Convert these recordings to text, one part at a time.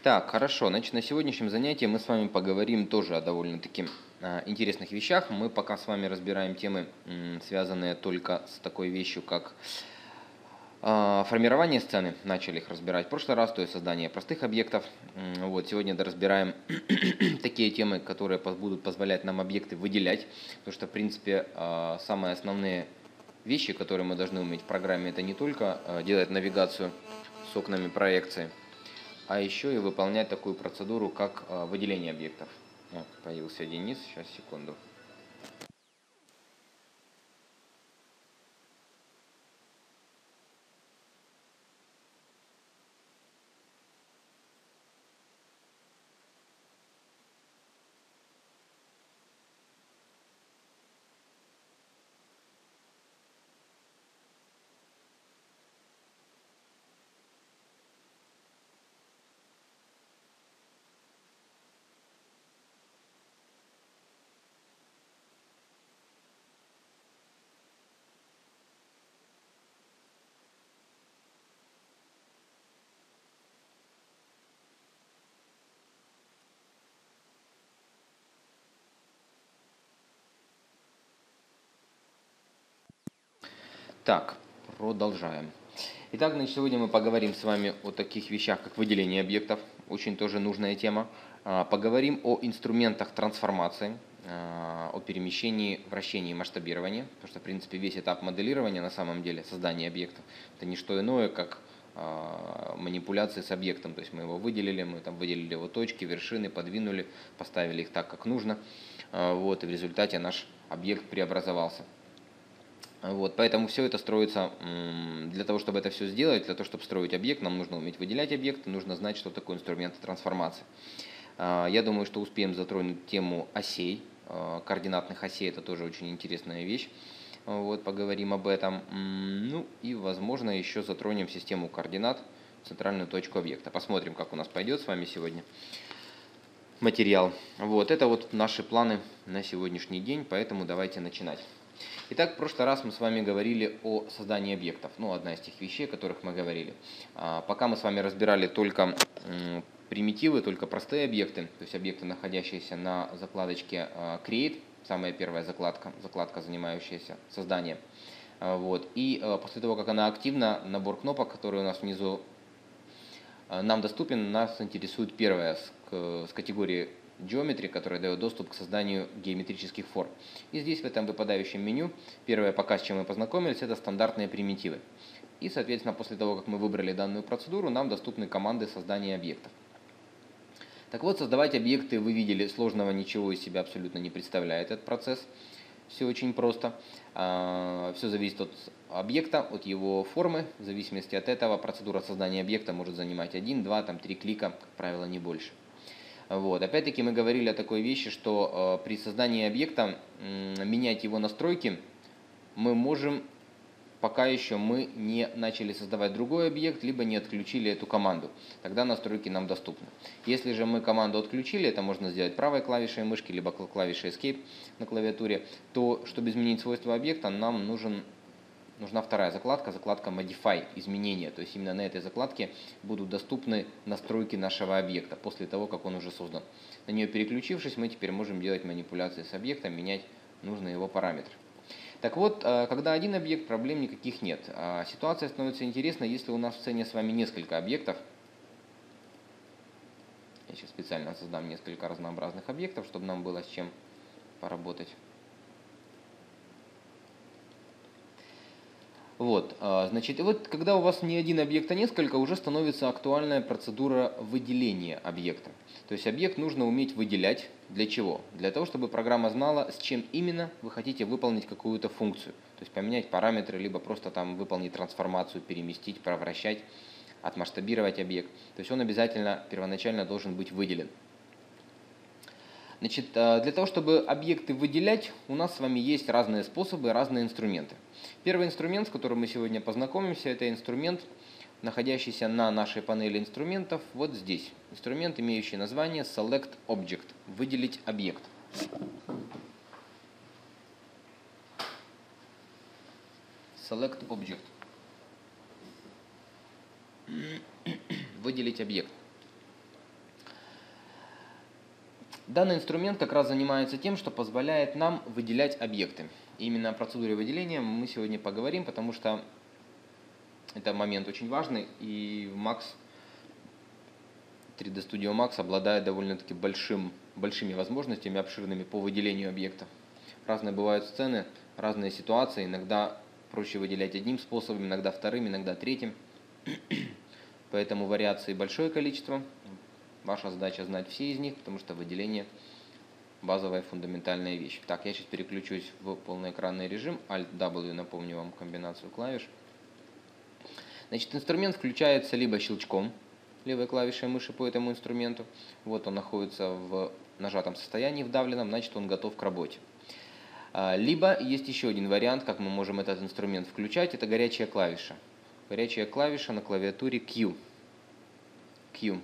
Так, хорошо. Значит, на сегодняшнем занятии мы с вами поговорим тоже о довольно-таки интересных вещах. Мы пока с вами разбираем темы, связанные только с такой вещью, как формирование сцены. Начали их разбирать в прошлый раз, то есть создание простых объектов. Вот, сегодня разбираем такие темы, которые будут позволять нам объекты выделять. Потому что, в принципе, самые основные вещи, которые мы должны уметь в программе, это не только делать навигацию с окнами проекции, а еще и выполнять такую процедуру, как выделение объектов. Появился Денис, сейчас, секунду. Так, продолжаем. Итак, значит, сегодня мы поговорим с вами о таких вещах, как выделение объектов, очень тоже нужная тема. Поговорим о инструментах трансформации, о перемещении, вращении и масштабировании, потому что, в принципе, весь этап моделирования на самом деле, создания объектов, это не что иное, как манипуляции с объектом. То есть мы его выделили, мы там выделили его точки, вершины, подвинули, поставили их так, как нужно, вот, и в результате наш объект преобразовался. Вот, поэтому все это строится, для того, чтобы это все сделать, для того, чтобы строить объект, нам нужно уметь выделять объекты, нужно знать, что такое инструменты трансформации. Я думаю, что успеем затронуть тему осей, координатных осей, это тоже очень интересная вещь. Вот, поговорим об этом. Ну и, возможно, еще затронем систему координат, центральную точку объекта. Посмотрим, как у нас пойдет с вами сегодня материал. Вот, это вот наши планы на сегодняшний день, поэтому давайте начинать. Итак, в прошлый раз мы с вами говорили о создании объектов. Ну, одна из тех вещей, о которых мы говорили. Пока мы с вами разбирали только примитивы, только простые объекты, то есть объекты, находящиеся на закладочке Create, самая первая закладка, занимающаяся созданием. Вот. И после того, как она активна, набор кнопок, который у нас внизу нам доступен, нас интересует первая с категории Geometry, которая дает доступ к созданию геометрических форм. И здесь, в этом выпадающем меню, первое, пока с чем мы познакомились, это стандартные примитивы. И, соответственно, после того, как мы выбрали данную процедуру, нам доступны команды создания объектов. Так вот, создавать объекты, вы видели, сложного ничего из себя абсолютно не представляет этот процесс. Все очень просто. Все зависит от объекта, от его формы. В зависимости от этого процедура создания объекта может занимать 1, 2, 3 клика, как правило, не больше. Вот. Опять-таки мы говорили о такой вещи, что при создании объекта менять его настройки мы можем, пока еще мы не начали создавать другой объект, либо не отключили эту команду. Тогда настройки нам доступны. Если же мы команду отключили, это можно сделать правой клавишей мышки, либо клавишей Escape на клавиатуре, то, чтобы изменить свойства объекта, нам нужна вторая закладка Modify, изменения. То есть именно на этой закладке будут доступны настройки нашего объекта после того, как он уже создан. На нее переключившись, мы теперь можем делать манипуляции с объектом, менять нужные его параметры. Так вот, когда один объект, проблем никаких нет. Ситуация становится интересной, если у нас в сцене с вами несколько объектов. Я сейчас специально создам несколько разнообразных объектов, чтобы нам было с чем поработать. Вот, значит, и вот когда у вас не один объект, а несколько, уже становится актуальная процедура выделения объекта. То есть объект нужно уметь выделять. Для чего? Для того, чтобы программа знала, с чем именно вы хотите выполнить какую-то функцию. То есть поменять параметры, либо просто там выполнить трансформацию, переместить, провращать, отмасштабировать объект. То есть он обязательно первоначально должен быть выделен. Значит, для того, чтобы объекты выделять, у нас с вами есть разные способы, разные инструменты. Первый инструмент, с которым мы сегодня познакомимся, это инструмент, находящийся на нашей панели инструментов вот здесь. Инструмент, имеющий название Select Object, выделить объект. Select Object. Выделить объект. Данный инструмент как раз занимается тем, что позволяет нам выделять объекты. Именно о процедуре выделения мы сегодня поговорим, потому что это момент очень важный, и Max, 3D Studio Max обладает довольно-таки большими возможностями, обширными по выделению объектов. Разные бывают сцены, разные ситуации, иногда проще выделять одним способом, иногда вторым, иногда третьим. Поэтому вариаций большое количество. Ваша задача знать все из них, потому что выделение – базовая фундаментальная вещь. Так, я сейчас переключусь в полноэкранный режим. Alt-W, напомню вам комбинацию клавиш. Значит, инструмент включается либо щелчком левой клавишей мыши по этому инструменту. Вот он находится в нажатом состоянии, вдавленном, значит он готов к работе. Либо есть еще один вариант, как мы можем этот инструмент включать, это горячая клавиша. Горячая клавиша на клавиатуре Q. Q.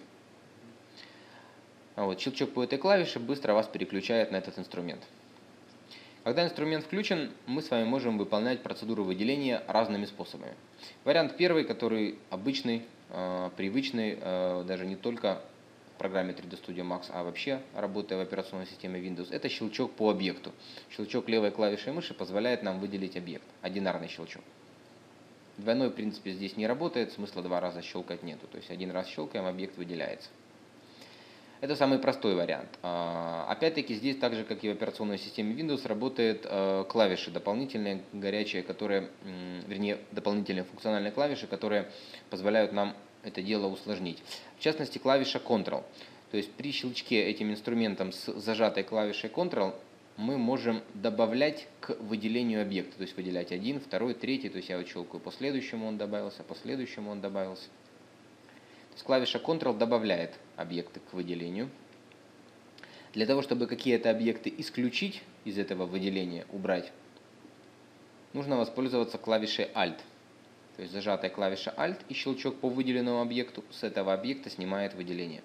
Вот, щелчок по этой клавише быстро вас переключает на этот инструмент. Когда инструмент включен, мы с вами можем выполнять процедуру выделения разными способами. Вариант первый, который обычный, привычный, даже не только в программе 3D Studio Max, а вообще работая в операционной системе Windows, это щелчок по объекту. Щелчок левой клавишей мыши позволяет нам выделить объект. Одинарный щелчок. Двойной, в принципе, здесь не работает, смысла два раза щелкать нету. То есть один раз щелкаем, объект выделяется. Это самый простой вариант. Опять-таки здесь, так же как и в операционной системе Windows, работают клавиши дополнительные, горячие, которые, вернее, дополнительные функциональные клавиши, которые позволяют нам это дело усложнить. В частности, клавиша Ctrl. То есть при щелчке этим инструментом с зажатой клавишей Ctrl мы можем добавлять к выделению объекта. То есть выделять один, второй, третий. То есть я вот щелкаю, по следующему он добавился, по следующему он добавился. То есть клавиша Ctrl добавляет объекты к выделению. Для того, чтобы какие-то объекты исключить из этого выделения, убрать, нужно воспользоваться клавишей Alt. То есть зажатая клавиша Alt и щелчок по выделенному объекту с этого объекта снимает выделение.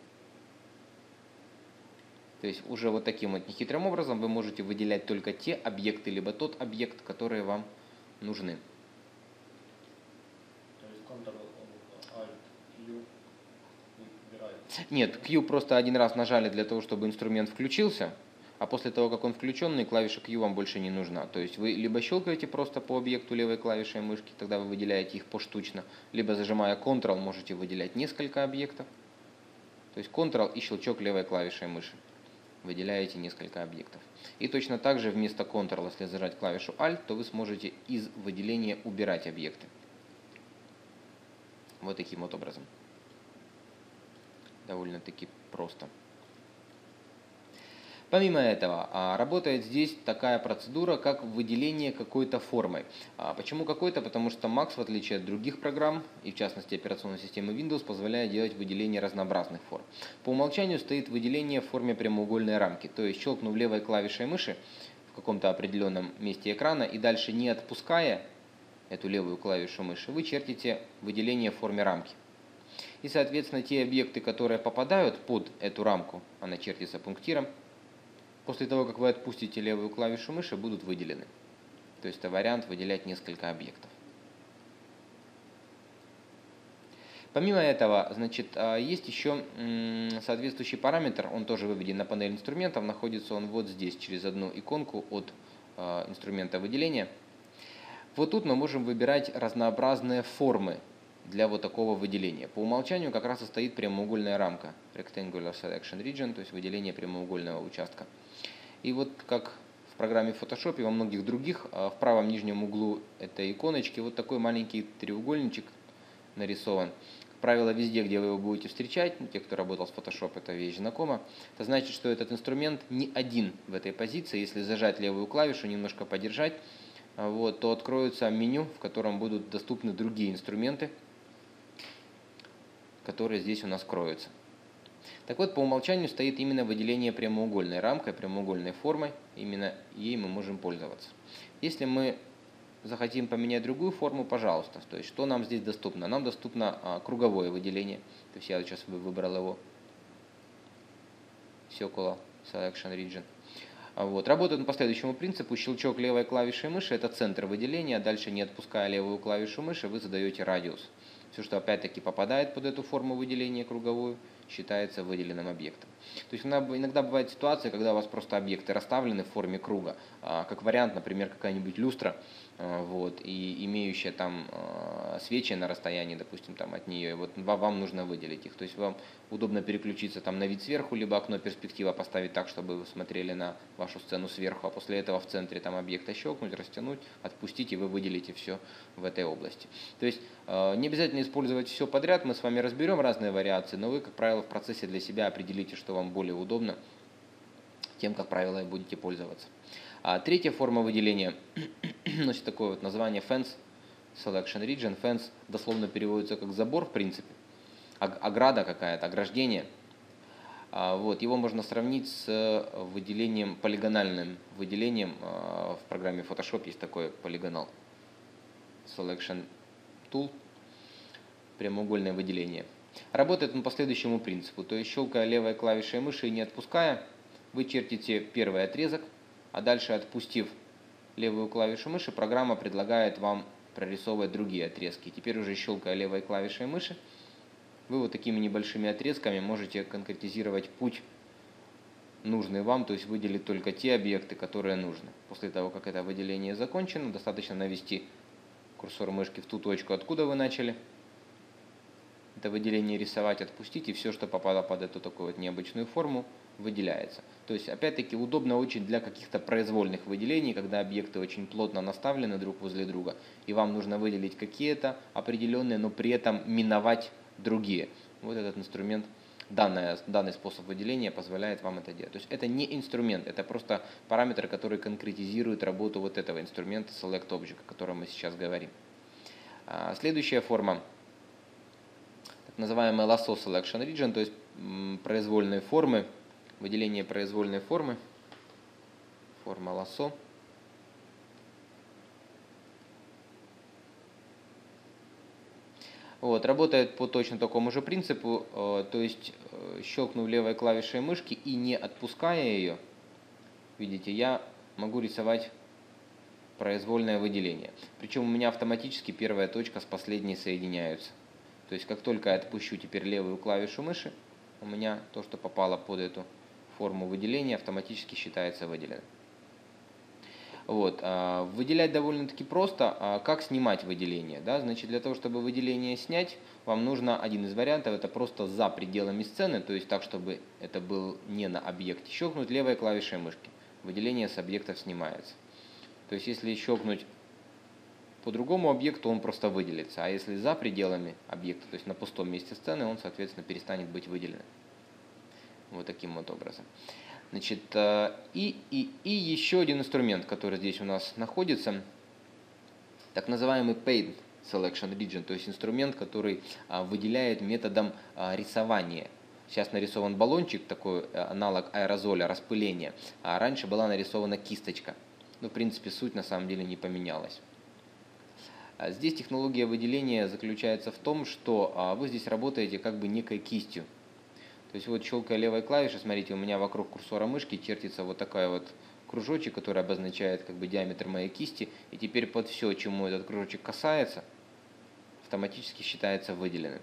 То есть уже вот таким вот нехитрым образом вы можете выделять только те объекты, либо тот объект, которые вам нужны. То есть Ctrl, Alt, Q выбирает? Нет, Q просто один раз нажали для того, чтобы инструмент включился, а после того, как он включенный, клавиша Q вам больше не нужна. То есть вы либо щелкаете просто по объекту левой клавишей мышки, тогда вы выделяете их поштучно, либо зажимая Ctrl можете выделять несколько объектов. То есть Ctrl и щелчок левой клавишей мыши. Выделяете несколько объектов. И точно так же вместо Ctrl, если зажать клавишу Alt, то вы сможете из выделения убирать объекты. Вот таким вот образом. Довольно-таки просто. Помимо этого, работает здесь такая процедура, как выделение какой-то формой. Почему какой-то? Потому что Max, в отличие от других программ, и в частности операционной системы Windows, позволяет делать выделение разнообразных форм. По умолчанию стоит выделение в форме прямоугольной рамки. То есть, щелкнув левой клавишей мыши в каком-то определенном месте экрана и дальше не отпуская эту левую клавишу мыши, вы чертите выделение в форме рамки. И, соответственно, те объекты, которые попадают под эту рамку, она чертится пунктиром, после того, как вы отпустите левую клавишу мыши, будут выделены. То есть это вариант выделять несколько объектов. Помимо этого, значит, есть еще соответствующий параметр, он тоже выведен на панель инструментов, находится он вот здесь, через одну иконку от инструмента выделения. Вот тут мы можем выбирать разнообразные формы для вот такого выделения. По умолчанию как раз и стоит прямоугольная рамка, Rectangular Selection Region, то есть выделение прямоугольного участка. И вот как в программе Photoshop и во многих других, в правом нижнем углу этой иконочки вот такой маленький треугольничек нарисован. Как правило, везде, где вы его будете встречать, те, кто работал с Photoshop, эта вещь знакома, это значит, что этот инструмент не один в этой позиции. Если зажать левую клавишу, немножко подержать, вот, то откроется меню, в котором будут доступны другие инструменты, которые здесь у нас кроются. Так вот, по умолчанию стоит именно выделение прямоугольной рамкой, прямоугольной формой, именно ей мы можем пользоваться. Если мы захотим поменять другую форму, пожалуйста. То есть, что нам здесь доступно? Нам доступно круговое выделение. То есть, я сейчас выбрал его. Circular Selection Region. Вот. Работает он по следующему принципу. Щелчок левой клавишей мыши – это центр выделения. Дальше, не отпуская левую клавишу мыши, вы задаете радиус. Все, что опять-таки попадает под эту форму выделения круговую, считается выделенным объектом. То есть иногда бывает ситуация, когда у вас просто объекты расставлены в форме круга. Как вариант, например, какая-нибудь люстра, вот, и имеющая там свечи на расстоянии, допустим, там от нее, вот вам нужно выделить их. То есть вам удобно переключиться там на вид сверху, либо окно перспектива поставить так, чтобы вы смотрели на вашу сцену сверху, а после этого в центре там объекта щелкнуть, растянуть, отпустить, и вы выделите все в этой области. То есть не обязательно использовать все подряд, мы с вами разберем разные вариации, но вы, как правило, в процессе для себя определите, что вам более удобно, тем, как правило, и будете пользоваться. Третья форма выделения носит такое вот название Fence Selection Region. Fence дословно переводится как забор, в принципе, ограда какая-то, ограждение. Вот, его можно сравнить с выделением, полигональным выделением. В программе Photoshop есть такой Polygonal Selection Tool, прямоугольное выделение. Работает он по следующему принципу, то есть щелкая левой клавишей мыши и не отпуская, вы чертите первый отрезок, а дальше, отпустив левую клавишу мыши, программа предлагает вам прорисовывать другие отрезки. Теперь уже щелкая левой клавишей мыши, вы вот такими небольшими отрезками можете конкретизировать путь нужный вам, то есть выделить только те объекты, которые нужны. После того, как это выделение закончено, достаточно навести курсор мышки в ту точку, откуда вы начали это выделение рисовать, отпустить, и все, что попало под эту такую вот необычную форму, выделяется. То есть, опять-таки, удобно очень для каких-то произвольных выделений, когда объекты очень плотно наставлены друг возле друга, и вам нужно выделить какие-то определенные, но при этом миновать другие. Вот этот инструмент, данный способ выделения позволяет вам это делать. То есть, это не инструмент, это просто параметр, который конкретизирует работу вот этого инструмента Select Object, о котором мы сейчас говорим. Следующая форма, так называемая Lasso Selection Region, то есть произвольные формы, выделение произвольной формы, форма Lasso. Вот, работает по точно такому же принципу, то есть щелкнув левой клавишей мышки и не отпуская ее, видите, я могу рисовать произвольное выделение. Причем у меня автоматически первая точка с последней соединяются. То есть как только я отпущу теперь левую клавишу мыши, у меня то, что попало под эту форму выделения, автоматически считается выделенным. Вот. Выделять довольно-таки просто. Как снимать выделение? Да? Значит, для того, чтобы выделение снять, вам нужно один из вариантов, это просто за пределами сцены, то есть так, чтобы это был не на объекте. Щелкнуть левой клавишей мышки. Выделение с объектов снимается. То есть если щелкнуть по другому объекту, он просто выделится. А если за пределами объекта, то есть на пустом месте сцены, он, соответственно, перестанет быть выделенным. Вот таким вот образом. Значит, и еще один инструмент, который здесь у нас находится, так называемый Paint Selection Region, то есть инструмент, который выделяет методом рисования. Сейчас нарисован баллончик, такой аналог аэрозоля, распыления, а раньше была нарисована кисточка. Но, в принципе, суть на самом деле не поменялась. Здесь технология выделения заключается в том, что вы здесь работаете как бы некой кистью. То есть вот щелкая левой клавишей, смотрите, у меня вокруг курсора мышки чертится вот такая вот кружочек, который обозначает как бы диаметр моей кисти. И теперь под все, чему этот кружочек касается, автоматически считается выделенным.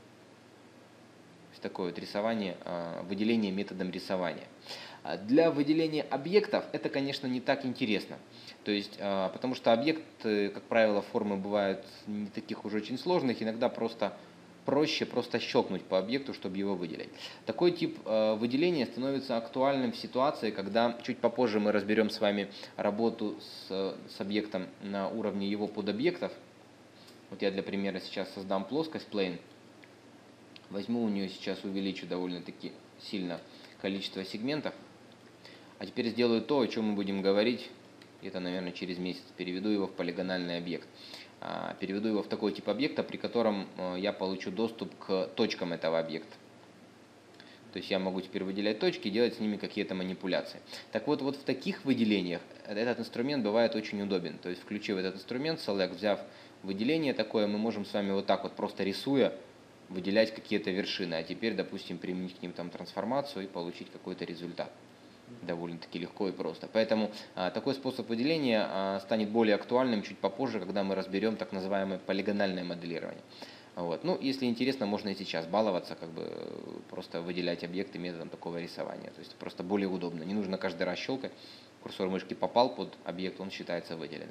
То есть такое вот рисование, выделение методом рисования. Для выделения объектов это, конечно, не так интересно. То есть, потому что объекты, как правило, формы бывают не таких уж очень сложных, иногда проще просто щелкнуть по объекту, чтобы его выделить. Такой тип выделения становится актуальным в ситуации, когда чуть попозже мы разберем с вами работу с объектом на уровне его подобъектов. Вот я для примера сейчас создам плоскость Plane. Возьму у нее сейчас, увеличу довольно-таки сильно количество сегментов. А теперь сделаю то, о чем мы будем говорить где-то, наверное, через месяц. Переведу его в полигональный объект. Переведу его в такой тип объекта, при котором я получу доступ к точкам этого объекта. То есть я могу теперь выделять точки и делать с ними какие-то манипуляции. Так вот, в таких выделениях этот инструмент бывает очень удобен. То есть, включив этот инструмент, Select, взяв выделение такое, мы можем с вами вот так вот, просто рисуя, выделять какие-то вершины. А теперь, допустим, применить к ним там трансформацию и получить какой-то результат. Довольно-таки легко и просто. Поэтому такой способ выделения станет более актуальным чуть попозже, когда мы разберем так называемое полигональное моделирование. Вот. Ну, если интересно, можно и сейчас баловаться, как бы просто выделять объекты методом такого рисования. То есть просто более удобно. Не нужно каждый раз щелкать. Курсор мышки попал под объект, он считается выделенным.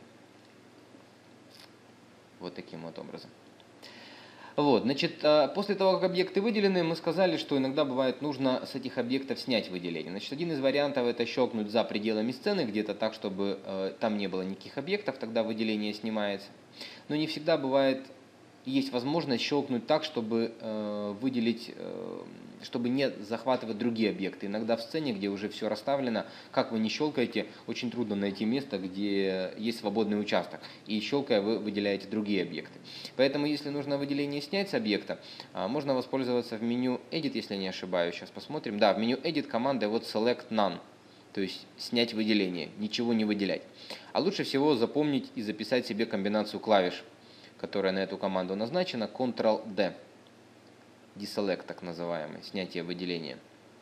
Вот таким вот образом. Вот, значит, после того, как объекты выделены, мы сказали, что иногда бывает нужно с этих объектов снять выделение. Значит, один из вариантов это щелкнуть за пределами сцены, где-то так, чтобы там не было никаких объектов, тогда выделение снимается. Но не всегда бывает, есть возможность щелкнуть так, чтобы выделить, чтобы не захватывать другие объекты. Иногда в сцене, где уже все расставлено, как вы не щелкаете, очень трудно найти место, где есть свободный участок. И щелкая вы выделяете другие объекты. Поэтому, если нужно выделение снять с объекта, можно воспользоваться в меню Edit, если я не ошибаюсь. Сейчас посмотрим. Да, в меню Edit команда вот Select None. То есть снять выделение, ничего не выделять. А лучше всего запомнить и записать себе комбинацию клавиш, которая на эту команду назначена, Ctrl-D, Deselect так называемый, снятие выделения.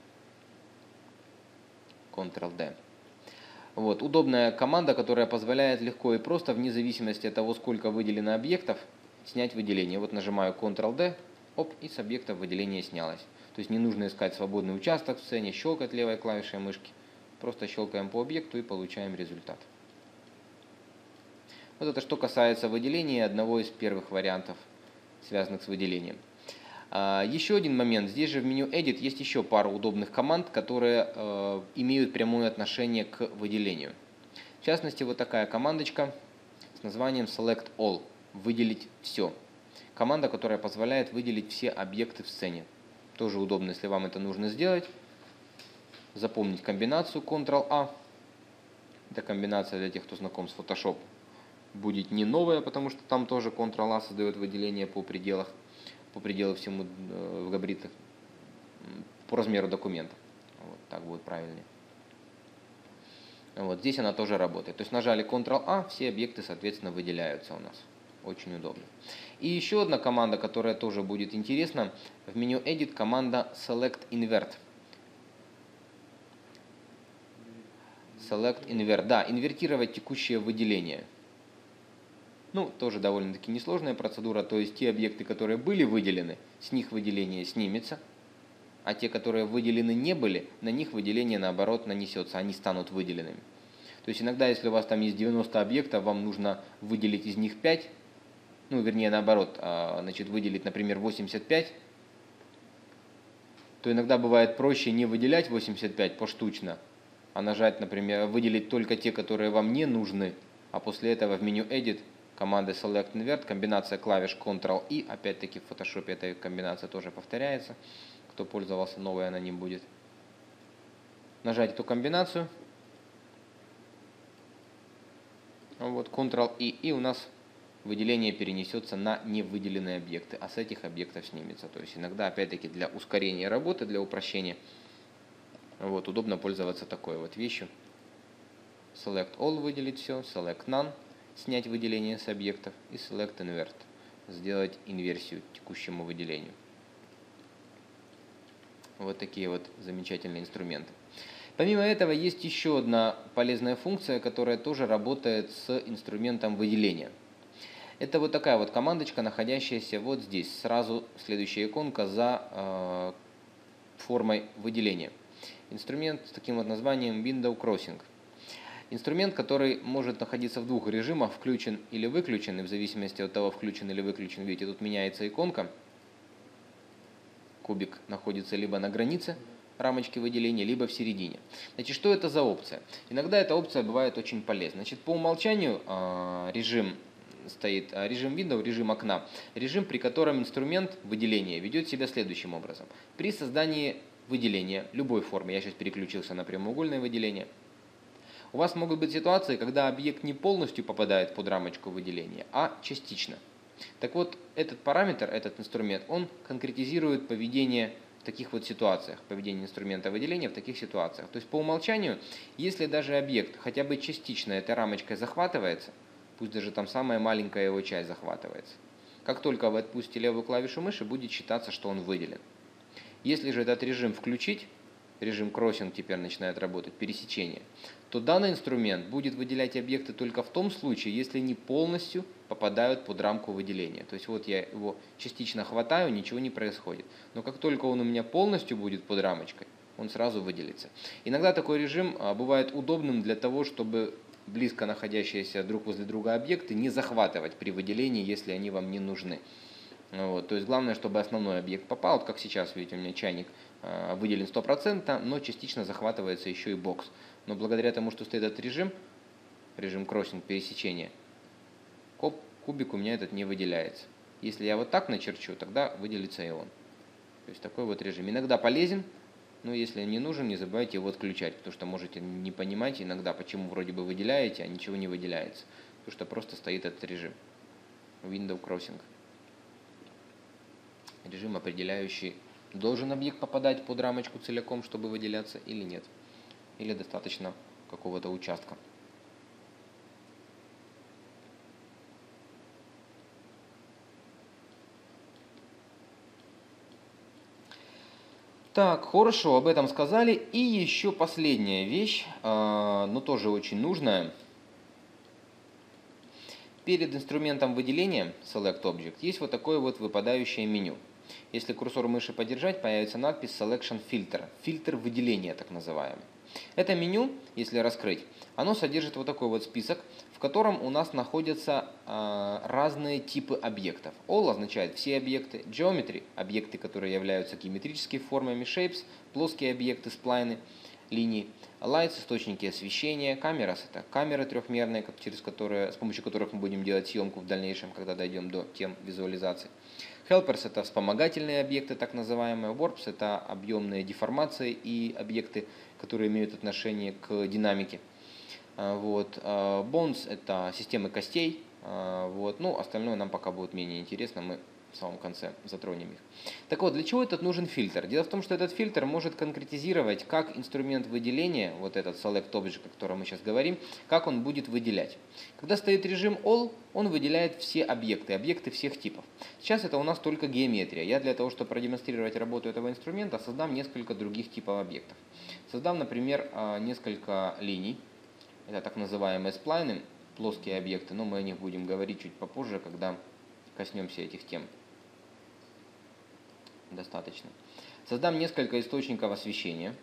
Ctrl-D. Вот, удобная команда, которая позволяет легко и просто, вне зависимости от того, сколько выделено объектов, снять выделение. Вот нажимаю Ctrl-D, оп, и с объекта выделение снялось. То есть не нужно искать свободный участок в сцене, щелкать левой клавишей мышки. Просто щелкаем по объекту и получаем результат. Вот это что касается выделения, одного из первых вариантов, связанных с выделением. Еще один момент. Здесь же в меню Edit есть еще пару удобных команд, которые имеют прямое отношение к выделению. В частности, вот такая командочка с названием Select All. Выделить все. Команда, которая позволяет выделить все объекты в сцене. Тоже удобно, если вам это нужно сделать. Запомнить комбинацию Ctrl-A. Это комбинация для тех, кто знаком с Photoshop. Будет не новая, потому что там тоже Ctrl-A создает выделение по пределу всему в габаритах, по размеру документа. Вот так будет правильнее. Вот здесь она тоже работает. То есть нажали Ctrl-A, все объекты, соответственно, выделяются у нас. Очень удобно. И еще одна команда, которая тоже будет интересна. В меню Edit команда Select Invert. Select Invert. Да, инвертировать текущее выделение. Ну, тоже довольно-таки несложная процедура, то есть те объекты, которые были выделены, с них выделение снимется, а те, которые выделены не были, на них выделение наоборот нанесется, они станут выделенными. То есть иногда, если у вас там есть 90 объектов, вам нужно выделить из них 5, ну, вернее, наоборот, значит, выделить, например, 85, то иногда бывает проще не выделять 85 поштучно, а нажать, например, выделить только те, которые вам не нужны, а после этого в меню Edit команды Select Invert, комбинация клавиш Ctrl-I, опять-таки в Photoshop эта комбинация тоже повторяется, кто пользовался, новой она не будет. Нажать эту комбинацию, вот Ctrl-I, и у нас выделение перенесется на невыделенные объекты, а с этих объектов снимется. То есть иногда, опять-таки, для ускорения работы, для упрощения, вот, удобно пользоваться такой вот вещью. Select All выделить все, Select None снять выделение с объектов и Select Invert сделать инверсию текущему выделению. Вот такие вот замечательные инструменты. Помимо этого есть еще одна полезная функция, которая тоже работает с инструментом выделения. Это вот такая вот командочка, находящаяся вот здесь, сразу следующая иконка за формой выделения. Инструмент с таким вот названием Window Crossing. Инструмент, который может находиться в двух режимах, включен или выключен, и в зависимости от того, включен или выключен, видите, тут меняется иконка. Кубик находится либо на границе рамочки выделения, либо в середине. Значит, что это за опция? Иногда эта опция бывает очень полезна. Значит, по умолчанию режим стоит режим Windows, режим окна, режим, при котором инструмент выделения ведет себя следующим образом. При создании выделения любой формы, я сейчас переключился на прямоугольное выделение, у вас могут быть ситуации, когда объект не полностью попадает под рамочку выделения, а частично. Так вот, этот параметр, этот инструмент, он конкретизирует поведение в таких вот ситуациях, поведение инструмента выделения в таких ситуациях. То есть по умолчанию, если даже объект хотя бы частично этой рамочкой захватывается, пусть даже там самая маленькая его часть захватывается, как только вы отпустите левую клавишу мыши, будет считаться, что он выделен. Если же этот режим включить, режим crossing теперь начинает работать, пересечение, то данный инструмент будет выделять объекты только в том случае, если они полностью попадают под рамку выделения. То есть вот я его частично хватаю, ничего не происходит. Но как только он у меня полностью будет под рамочкой, он сразу выделится. Иногда такой режим бывает удобным для того, чтобы близко находящиеся друг возле друга объекты не захватывать при выделении, если они вам не нужны. Вот, то есть главное, чтобы основной объект попал. Вот как сейчас, видите, у меня чайник выделен 100%, но частично захватывается еще и бокс. Но благодаря тому, что стоит этот режим кроссинг, пересечения, кубик у меня этот не выделяется. Если я вот так начерчу, тогда выделится и он. То есть такой вот режим. Иногда полезен, но если не нужен, не забывайте его отключать, потому что можете не понимать иногда, почему вроде бы выделяете, а ничего не выделяется. Потому что просто стоит этот режим. Window Crossing. Режим, определяющий, должен объект попадать под рамочку целиком, чтобы выделяться, или нет. Или достаточно какого-то участка. Так, хорошо, об этом сказали. И еще последняя вещь, но тоже очень нужная. Перед инструментом выделения Select Object есть вот такое вот выпадающее меню. Если курсор мыши подержать, появится надпись Selection Filter, фильтр выделения так называемый. Это меню, если раскрыть, оно содержит вот такой вот список, в котором у нас находятся разные типы объектов. All означает все объекты, Geometry – объекты, которые являются геометрическими формами, Shapes – плоские объекты, сплайны, линии, Lights – источники освещения, Cameras – это камеры трехмерные, с помощью которых мы будем делать съемку в дальнейшем, когда дойдем до тем визуализации. Helpers – это вспомогательные объекты, так называемые. Warps – это объемные деформации и объекты, которые имеют отношение к динамике. Вот. Bones – это системы костей. Вот. Ну, остальное нам пока будет менее интересно, мы в самом конце затронем их. Так вот, для чего этот нужен фильтр? Дело в том, что этот фильтр может конкретизировать, как инструмент выделения, вот этот Select Object, о котором мы сейчас говорим, как он будет выделять. Когда стоит режим All, он выделяет все объекты всех типов. Сейчас это у нас только геометрия. Я для того, чтобы продемонстрировать работу этого инструмента, создам несколько других типов объектов. Создам, например, несколько линий. Это так называемые сплайны, плоские объекты, но мы о них будем говорить чуть попозже, когда коснемся этих тем. Достаточно. Создам несколько источников освещения.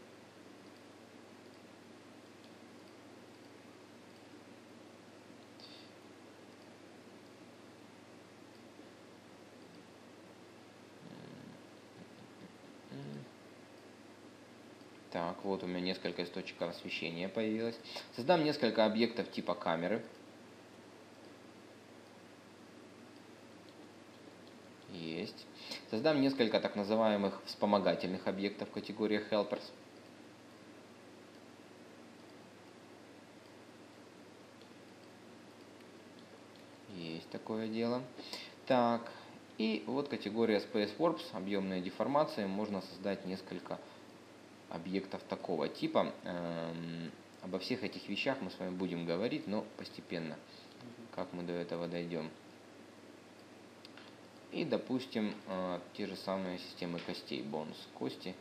Так, вот у меня несколько источников освещения появилось. Создам несколько объектов типа камеры. Есть. Создам несколько так называемых вспомогательных объектов в категории Helpers. Есть такое дело. Так, и вот категория Space Warps, объемные деформации. Можно создать несколько объектов такого типа. Обо всех этих вещах мы с вами будем говорить, но постепенно, как мы до этого дойдем. И, допустим, те же самые системы костей, бонус, кости.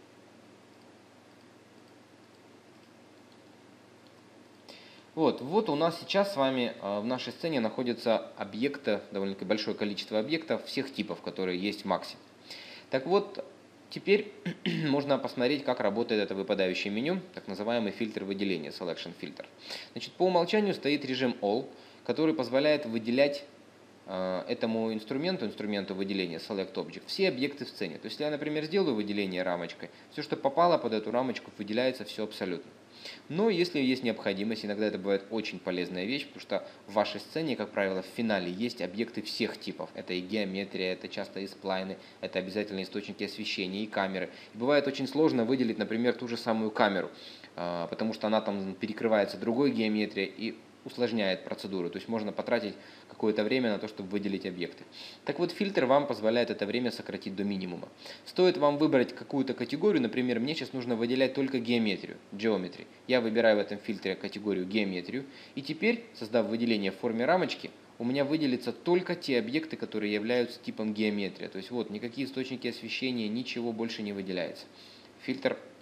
Вот у нас сейчас с вами в нашей сцене находятся объекты, довольно-таки большое количество объектов всех типов, которые есть в Максе. Так вот, теперь можно посмотреть, как работает это выпадающее меню, так называемый фильтр выделения, Selection Filter. Значит, по умолчанию стоит режим All, который позволяет выделять этому инструменту выделения Select Object все объекты в сцене. То есть, если я, например, сделаю выделение рамочкой, все, что попало под эту рамочку, выделяется все абсолютно. Но если есть необходимость, иногда это бывает очень полезная вещь, потому что в вашей сцене, как правило, в финале есть объекты всех типов. Это и геометрия, это часто и сплайны, это обязательно источники освещения и камеры. И бывает очень сложно выделить, например, ту же самую камеру, потому что она там перекрывается другой геометрией и усложняет процедуру. То есть можно потратить какое-то время на то, чтобы выделить объекты. Так вот, фильтр вам позволяет это время сократить до минимума. Стоит вам выбрать какую-то категорию, например, мне сейчас нужно выделять только геометрию, geometry. Я выбираю в этом фильтре категорию геометрию, и теперь, создав выделение в форме рамочки, у меня выделятся только те объекты, которые являются типом геометрия. То есть вот, никакие источники освещения, ничего больше не выделяется. Фильтр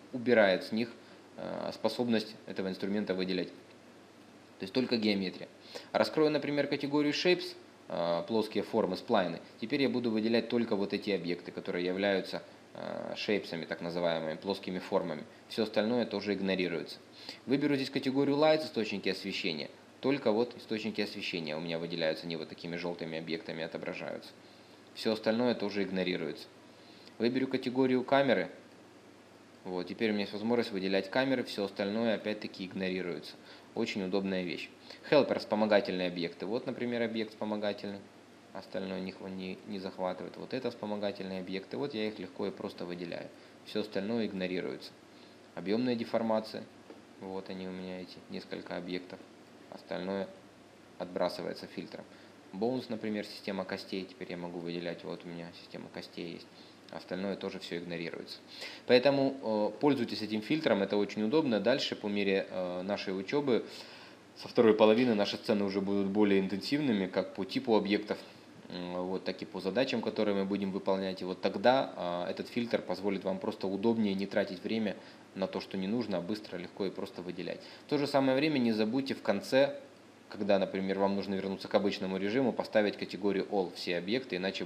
убирает с них способность этого инструмента выделять. То есть только геометрия. Раскрою, например, категорию Shapes, плоские формы, сплайны. Теперь я буду выделять только вот эти объекты, которые являются шейпсами, так называемыми, плоскими формами. Все остальное тоже игнорируется. Выберу здесь категорию Lights, источники освещения. Только вот источники освещения у меня выделяются, не вот такими желтыми объектами отображаются. Все остальное тоже игнорируется. Выберу категорию камеры. Вот, теперь у меня есть возможность выделять камеры, все остальное опять-таки игнорируется. Очень удобная вещь. Helper, вспомогательные объекты. Вот, например, объект вспомогательный. Остальное не захватывает. Вот это вспомогательные объекты. Вот я их легко и просто выделяю. Все остальное игнорируется. Объемная деформация. Вот они у меня эти несколько объектов. Остальное отбрасывается фильтром. Bones, например, система костей. Теперь я могу выделять. Вот у меня система костей есть. Остальное тоже все игнорируется. Поэтому пользуйтесь этим фильтром, это очень удобно. Дальше, по мере нашей учебы, со второй половины наши сцены уже будут более интенсивными, как по типу объектов, вот, так и по задачам, которые мы будем выполнять. И вот тогда этот фильтр позволит вам просто удобнее не тратить время на то, что не нужно, а быстро, легко и просто выделять. В то же самое время не забудьте в конце, когда, например, вам нужно вернуться к обычному режиму, поставить категорию All, все объекты, иначе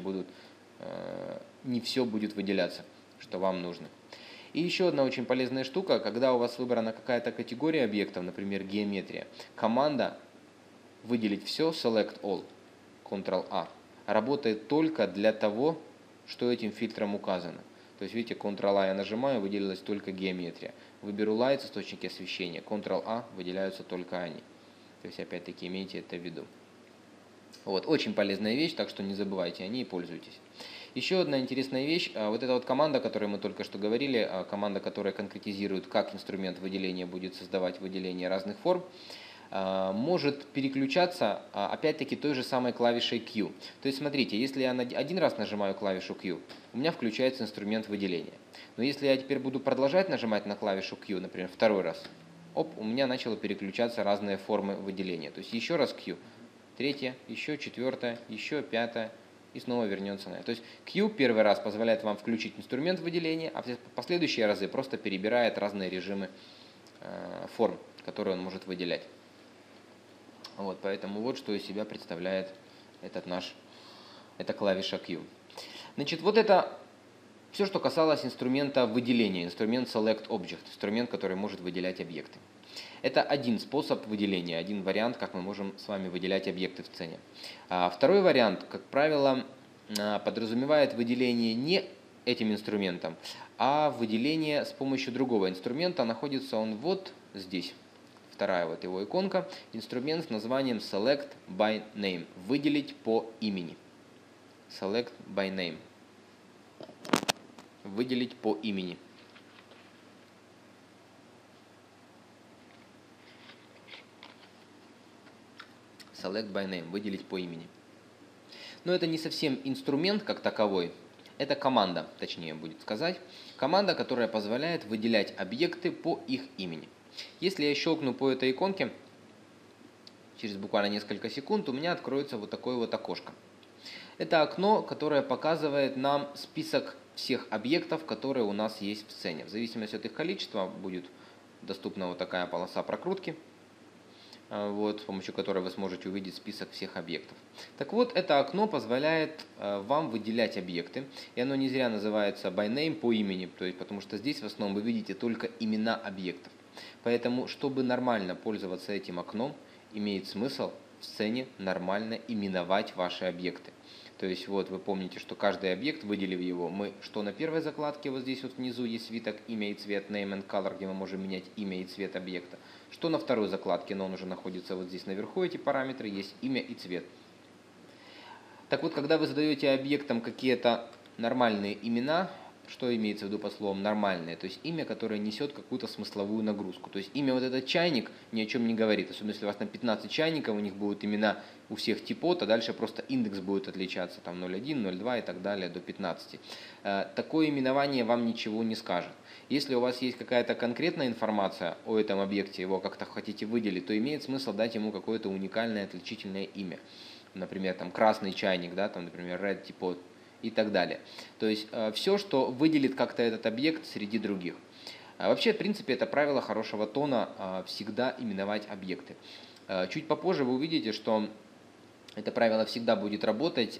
не все будет выделяться, что вам нужно. И еще одна очень полезная штука, когда у вас выбрана какая-то категория объектов, например, геометрия, команда выделить все, Select All, Ctrl-A, работает только для того, что этим фильтром указано. То есть, видите, Ctrl-A я нажимаю, выделилась только геометрия. Выберу Lights, источники освещения, Ctrl-A, выделяются только они. То есть, опять-таки, имейте это в виду. Вот, очень полезная вещь, так что не забывайте о ней и пользуйтесь. Еще одна интересная вещь, вот эта вот команда, о которой мы только что говорили, команда, которая конкретизирует, как инструмент выделения будет создавать выделение разных форм, может переключаться, опять-таки, той же самой клавишей Q. То есть, смотрите, если я один раз нажимаю клавишу Q, у меня включается инструмент выделения. Но если я теперь буду продолжать нажимать на клавишу Q, например, второй раз, у меня начало переключаться разные формы выделения. То есть, еще раз Q, третья, еще четвертая, еще пятая, и снова вернется на это. То есть Q первый раз позволяет вам включить инструмент выделения, а в последующие разы просто перебирает разные режимы форм, которые он может выделять. Вот, поэтому вот что из себя представляет эта клавиша Q. Значит, вот это все, что касалось инструмента выделения, инструмент Select Object, инструмент, который может выделять объекты. Это один способ выделения, один вариант, как мы можем с вами выделять объекты в сцене. Второй вариант, как правило, подразумевает выделение не этим инструментом, а выделение с помощью другого инструмента. Находится он вот здесь. Вторая вот его иконка. Инструмент с названием Select by Name. Выделить по имени. Select by Name. Выделить по имени. Select by Name, выделить по имени. Но это не совсем инструмент как таковой, это команда, точнее будет сказать. Команда, которая позволяет выделять объекты по их имени. Если я щелкну по этой иконке, через буквально несколько секунд у меня откроется вот такое вот окошко. Это окно, которое показывает нам список всех объектов, которые у нас есть в сцене. В зависимости от их количества будет доступна вот такая полоса прокрутки, вот, с помощью которой вы сможете увидеть список всех объектов. Так вот, это окно позволяет вам выделять объекты, и оно не зря называется by name, по имени, то есть, потому что здесь в основном вы видите только имена объектов. Поэтому, чтобы нормально пользоваться этим окном, имеет смысл в сцене нормально именовать ваши объекты. То есть вот вы помните, что каждый объект, выделив его, мы что на первой закладке, вот здесь вот внизу есть свиток имя и цвет, name and color, где мы можем менять имя и цвет объекта. Что на второй закладке, но он уже находится вот здесь наверху, эти параметры, есть имя и цвет. Так вот, когда вы задаете объектам какие-то нормальные имена, что имеется в виду под словом нормальное? То есть имя, которое несет какую-то смысловую нагрузку. То есть имя вот этот чайник ни о чем не говорит. Особенно если у вас там 15 чайников, у них будут имена у всех типов, а дальше просто индекс будет отличаться. Там 0,1, 0,2 и так далее до 15. Такое именование вам ничего не скажет. Если у вас есть какая-то конкретная информация о этом объекте, его как-то хотите выделить, то имеет смысл дать ему какое-то уникальное отличительное имя. Например, там красный чайник, да, там, например, red teapot и так далее. То есть все, что выделит как-то этот объект среди других. Вообще, в принципе, это правило хорошего тона всегда именовать объекты. Чуть попозже вы увидите, что это правило всегда будет работать,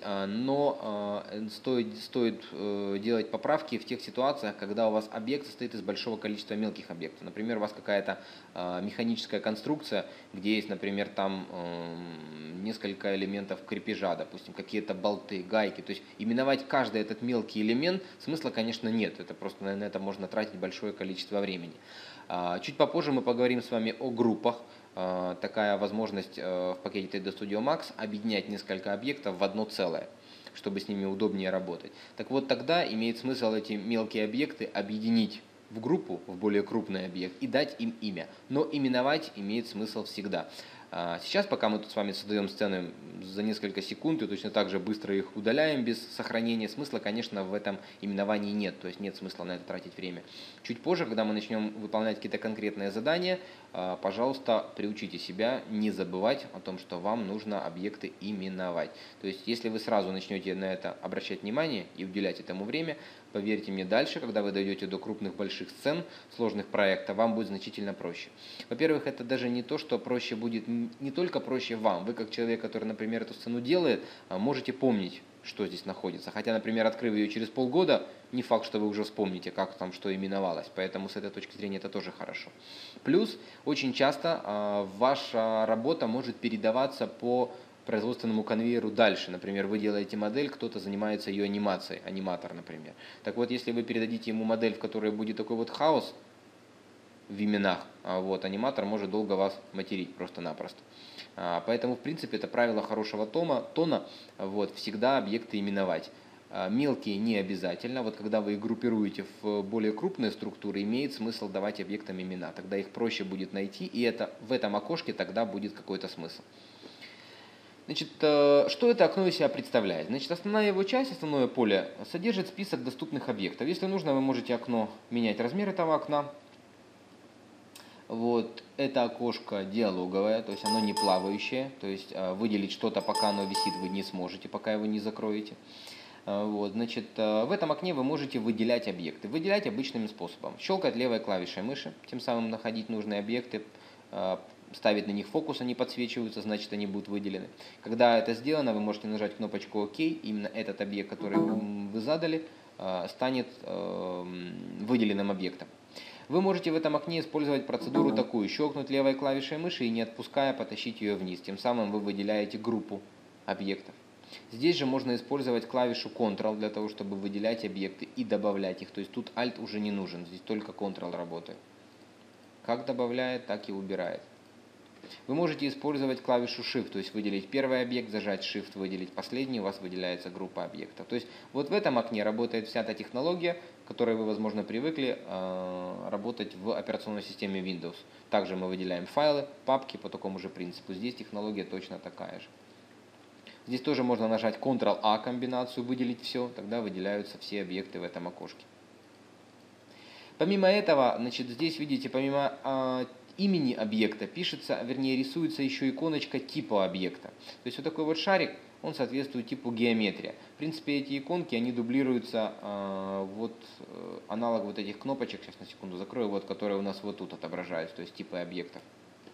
но стоит делать поправки в тех ситуациях, когда у вас объект состоит из большого количества мелких объектов. Например, у вас какая-то механическая конструкция, где есть, например, там несколько элементов крепежа, допустим, какие-то болты, гайки. То есть именовать каждый этот мелкий элемент смысла, конечно, нет. Это просто на это можно тратить большое количество времени. Чуть попозже мы поговорим с вами о группах. Такая возможность в пакете 3D Studio Max объединять несколько объектов в одно целое, чтобы с ними удобнее работать. Так вот, тогда имеет смысл эти мелкие объекты объединить в группу, в более крупный объект и дать им имя. Но именовать имеет смысл всегда. Сейчас, пока мы тут с вами создаем сцены за несколько секунд и точно так же быстро их удаляем без сохранения, смысла, конечно, в этом именовании нет, то есть нет смысла на это тратить время. Чуть позже, когда мы начнем выполнять какие-то конкретные задания, пожалуйста, приучите себя не забывать о том, что вам нужно объекты именовать. То есть, если вы сразу начнете на это обращать внимание и уделять этому время, поверьте мне, дальше, когда вы дойдете до крупных больших сцен, сложных проектов, вам будет значительно проще. Во-первых, это даже не то, что проще будет, не только проще вам. Вы, как человек, который, например, эту сцену делает, можете помнить, что здесь находится. Хотя, например, открыв ее через полгода, не факт, что вы уже вспомните, как там что именовалось. Поэтому с этой точки зрения это тоже хорошо. Плюс, очень часто ваша работа может передаваться по производственному конвейеру дальше. Например, вы делаете модель, кто-то занимается ее анимацией, аниматор, например. Так вот, если вы передадите ему модель, в которой будет такой вот хаос в именах, аниматор может долго вас материть просто-напросто. Поэтому, в принципе, это правило хорошего тона, всегда объекты именовать. Мелкие не обязательно. Вот когда вы их группируете в более крупные структуры, имеет смысл давать объектам имена. Тогда их проще будет найти, и в этом окошке тогда будет какой-то смысл. Значит, что это окно из себя представляет? Значит, основная его часть, основное поле, содержит список доступных объектов. Если нужно, вы можете менять размер этого окна. Это окошко диалоговое, то есть оно не плавающее, то есть выделить что-то, пока оно висит, вы не сможете, пока его не закроете. В этом окне вы можете выделять объекты. Выделять обычным способом. Щелкать левой клавишей мыши, тем самым находить нужные объекты, ставить на них фокус, они подсвечиваются, значит они будут выделены. Когда это сделано, вы можете нажать кнопочку ОК, именно этот объект, который вы задали, станет выделенным объектом. Вы можете в этом окне использовать процедуру такую: щелкнуть левой клавишей мыши и не отпуская потащить ее вниз, тем самым вы выделяете группу объектов. Здесь же можно использовать клавишу Ctrl для того, чтобы выделять объекты и добавлять их, то есть тут Alt уже не нужен, здесь только Ctrl работает. Как добавляет, так и убирает. Вы можете использовать клавишу Shift, то есть выделить первый объект, зажать Shift, выделить последний, у вас выделяется группа объектов. То есть вот в этом окне работает вся та технология, к которой вы, возможно, привыкли работать в операционной системе Windows. Также мы выделяем файлы, папки по такому же принципу. Здесь технология точно такая же. Здесь тоже можно нажать Ctrl-A комбинацию, выделить все, тогда выделяются все объекты в этом окошке. Помимо этого, здесь видите, помимо имени объекта рисуется еще иконочка типа объекта. То есть вот такой вот шарик, он соответствует типу геометрия. В принципе, эти иконки, они дублируются, аналог вот этих кнопочек, сейчас на секунду закрою, которые у нас вот тут отображаются, то есть типы объектов.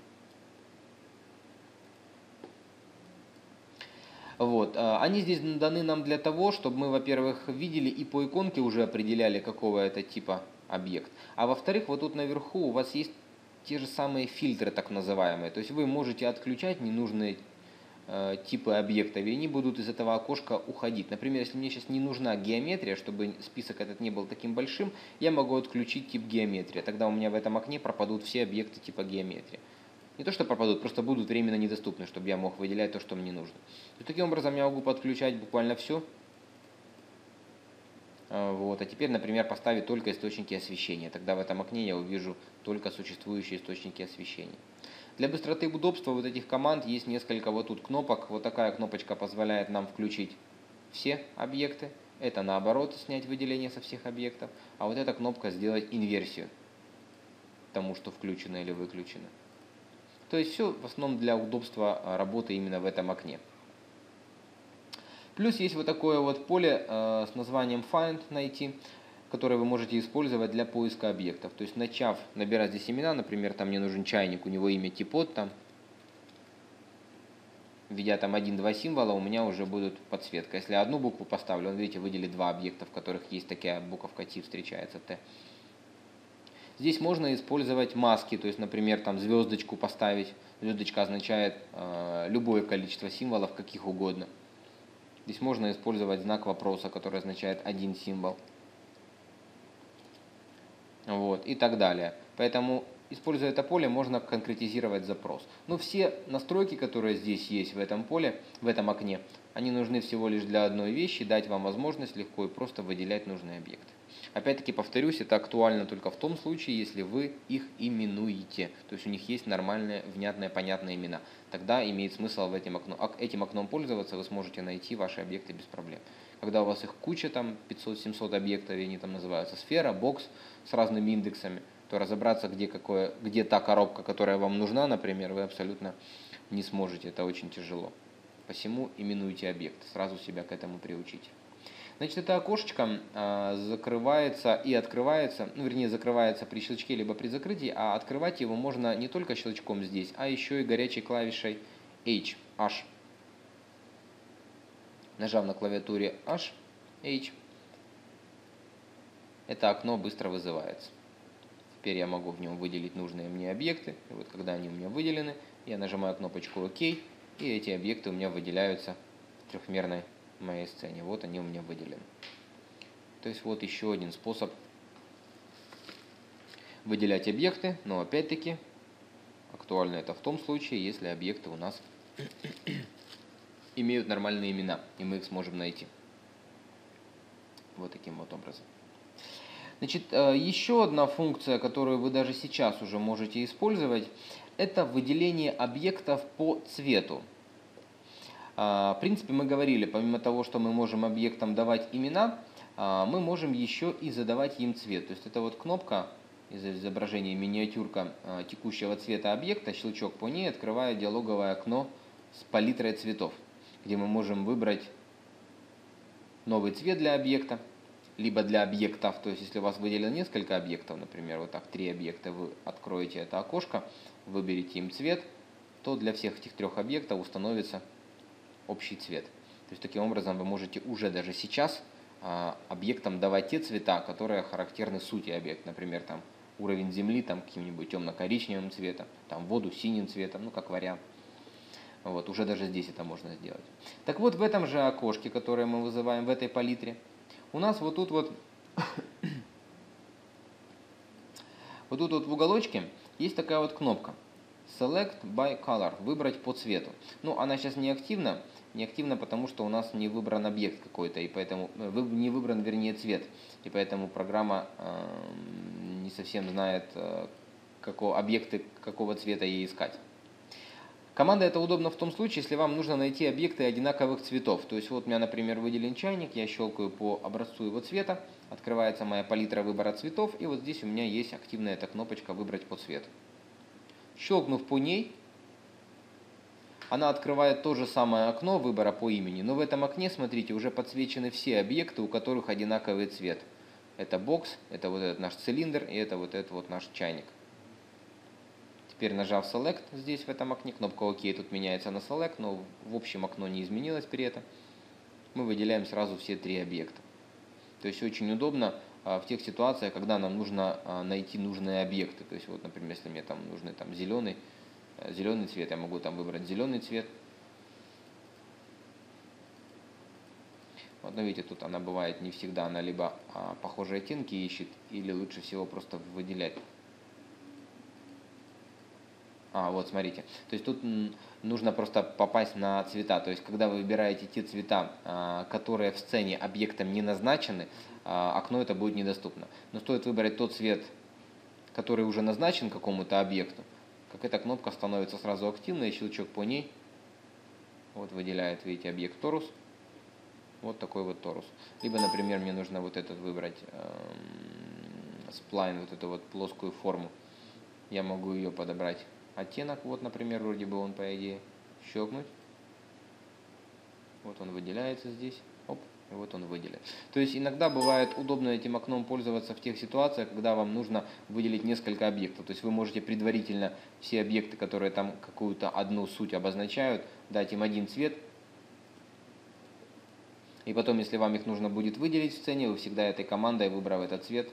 Они здесь даны нам для того, чтобы мы, во-первых, видели и по иконке уже определяли, какого это типа объект. А во-вторых, вот тут наверху у вас есть те же самые фильтры, так называемые. То есть вы можете отключать ненужные типы объектов, и они будут из этого окошка уходить. Например, если мне сейчас не нужна геометрия, чтобы список этот не был таким большим, я могу отключить тип геометрия. Тогда у меня в этом окне пропадут все объекты типа геометрия. Не то, что пропадут, просто будут временно недоступны, чтобы я мог выделять то, что мне нужно. И таким образом я могу подключать буквально все. А теперь, например, поставить только источники освещения. Тогда в этом окне я увижу только существующие источники освещения. Для быстроты и удобства вот этих команд есть несколько тут кнопок. Вот такая кнопочка позволяет нам включить все объекты. Это наоборот, снять выделение со всех объектов. А вот эта кнопка сделать инверсию тому, что включено или выключено. То есть все в основном для удобства работы именно в этом окне. Плюс есть вот такое вот поле с названием Find, найти. которые вы можете использовать для поиска объектов. То есть, начав набирать здесь имена, например, там мне нужен чайник, у него имя Типот, там, введя там 1-2 символа, у меня уже будет подсветка. Если я одну букву поставлю, он, видите, выделит два объекта, в которых есть такая буковка T встречается, Т. Здесь можно использовать маски, то есть, например, там звездочку поставить. Звездочка означает любое количество символов, каких угодно. Здесь можно использовать знак вопроса, который означает один символ. Вот, и так далее. Поэтому, используя это поле, можно конкретизировать запрос. Но все настройки, которые здесь есть в этом поле, в этом окне, они нужны всего лишь для одной вещи, дать вам возможность легко и просто выделять нужные объекты. Опять-таки повторюсь, это актуально только в том случае, если вы их именуете. То есть у них есть нормальные, внятные, понятные имена. Тогда имеет смысл этим окном пользоваться, вы сможете найти ваши объекты без проблем. Когда у вас их куча, там 500-700 объектов, и они там называются сфера, бокс с разными индексами, то разобраться, где та коробка, которая вам нужна, например, вы абсолютно не сможете. Это очень тяжело. Посему именуйте объекты, сразу себя к этому приучите. Значит, это окошечко закрывается и открывается, вернее, закрывается при щелчке либо при закрытии, а открывать его можно не только щелчком здесь, а еще и горячей клавишей H. Нажав на клавиатуре H, это окно быстро вызывается. Теперь я могу в нем выделить нужные мне объекты. И вот когда они у меня выделены, я нажимаю кнопочку ОК, и эти объекты у меня выделяются в трехмерной моей сцене. Вот они у меня выделены. То есть вот еще один способ выделять объекты, но опять-таки актуально это в том случае, если объекты у нас имеют нормальные имена, и мы их сможем найти. Вот таким вот образом. Значит, еще одна функция, которую вы даже сейчас уже можете использовать, это выделение объектов по цвету. В принципе, мы говорили, помимо того, что мы можем объектам давать имена, мы можем еще и задавать им цвет. То есть это вот кнопка из изображения миниатюрка текущего цвета объекта, щелчок по ней открывает диалоговое окно с палитрой цветов, где мы можем выбрать новый цвет для объекта, либо для объектов, то есть если у вас выделено несколько объектов, например, вот так 3 объекта, вы откроете это окошко, выберете им цвет, то для всех этих 3 объектов установится общий цвет. То есть таким образом вы можете уже даже сейчас объектам давать те цвета, которые характерны сути объекта. Например, там уровень земли там каким-нибудь темно-коричневым цветом, там воду синим цветом, ну как вариант. Вот, уже даже здесь это можно сделать. Так вот, в этом же окошке, которое мы вызываем в этой палитре, у нас вот тут вот в уголочке есть такая вот кнопка Select by Color, выбрать по цвету. Ну, она сейчас не активна, потому что у нас не выбран объект какой-то, и поэтому не выбран, вернее, цвет, и поэтому программа не совсем знает, объекты какого цвета ей искать. Команда это удобна в том случае, если вам нужно найти объекты одинаковых цветов. То есть вот у меня, например, выделен чайник, я щелкаю по образцу его цвета, открывается моя палитра выбора цветов, и вот здесь у меня есть активная эта кнопочка «Выбрать по цвету». Щелкнув по ней, она открывает то же самое окно выбора по имени, но в этом окне, смотрите, уже подсвечены все объекты, у которых одинаковый цвет. Это бокс, это вот этот наш цилиндр, и это вот этот вот наш чайник. Теперь, нажав Select здесь в этом окне, кнопка ОК тут меняется на Select, но в общем окно не изменилось при этом. Мы выделяем сразу все 3 объекта. То есть очень удобно в тех ситуациях, когда нам нужно найти нужные объекты. То есть вот, например, если мне там нужны там зеленый цвет, я могу там выбрать зеленый цвет. Вот, но видите, тут она бывает не всегда, она либо похожие оттенки ищет, или лучше всего просто выделять. Вот смотрите, то есть тут нужно просто попасть на цвета, то есть когда вы выбираете те цвета, которые в сцене объектом не назначены, окно это будет недоступно. Но стоит выбрать тот цвет, который уже назначен какому-то объекту, как эта кнопка становится сразу активной, и щелчок по ней вот выделяет, видите, объект торус, вот такой вот торус. Либо, например, мне нужно вот этот выбрать сплайн, вот эту вот плоскую форму, я могу ее подобрать. Оттенок, вот, например, вроде бы он, по идее, щелкнуть. Вот он выделяется здесь. Оп. И вот он выделит. То есть иногда бывает удобно этим окном пользоваться в тех ситуациях, когда вам нужно выделить несколько объектов. То есть вы можете предварительно все объекты, которые там какую-то одну суть обозначают, дать им один цвет. И потом, если вам их нужно будет выделить в сцене, вы всегда этой командой, выбрав этот цвет,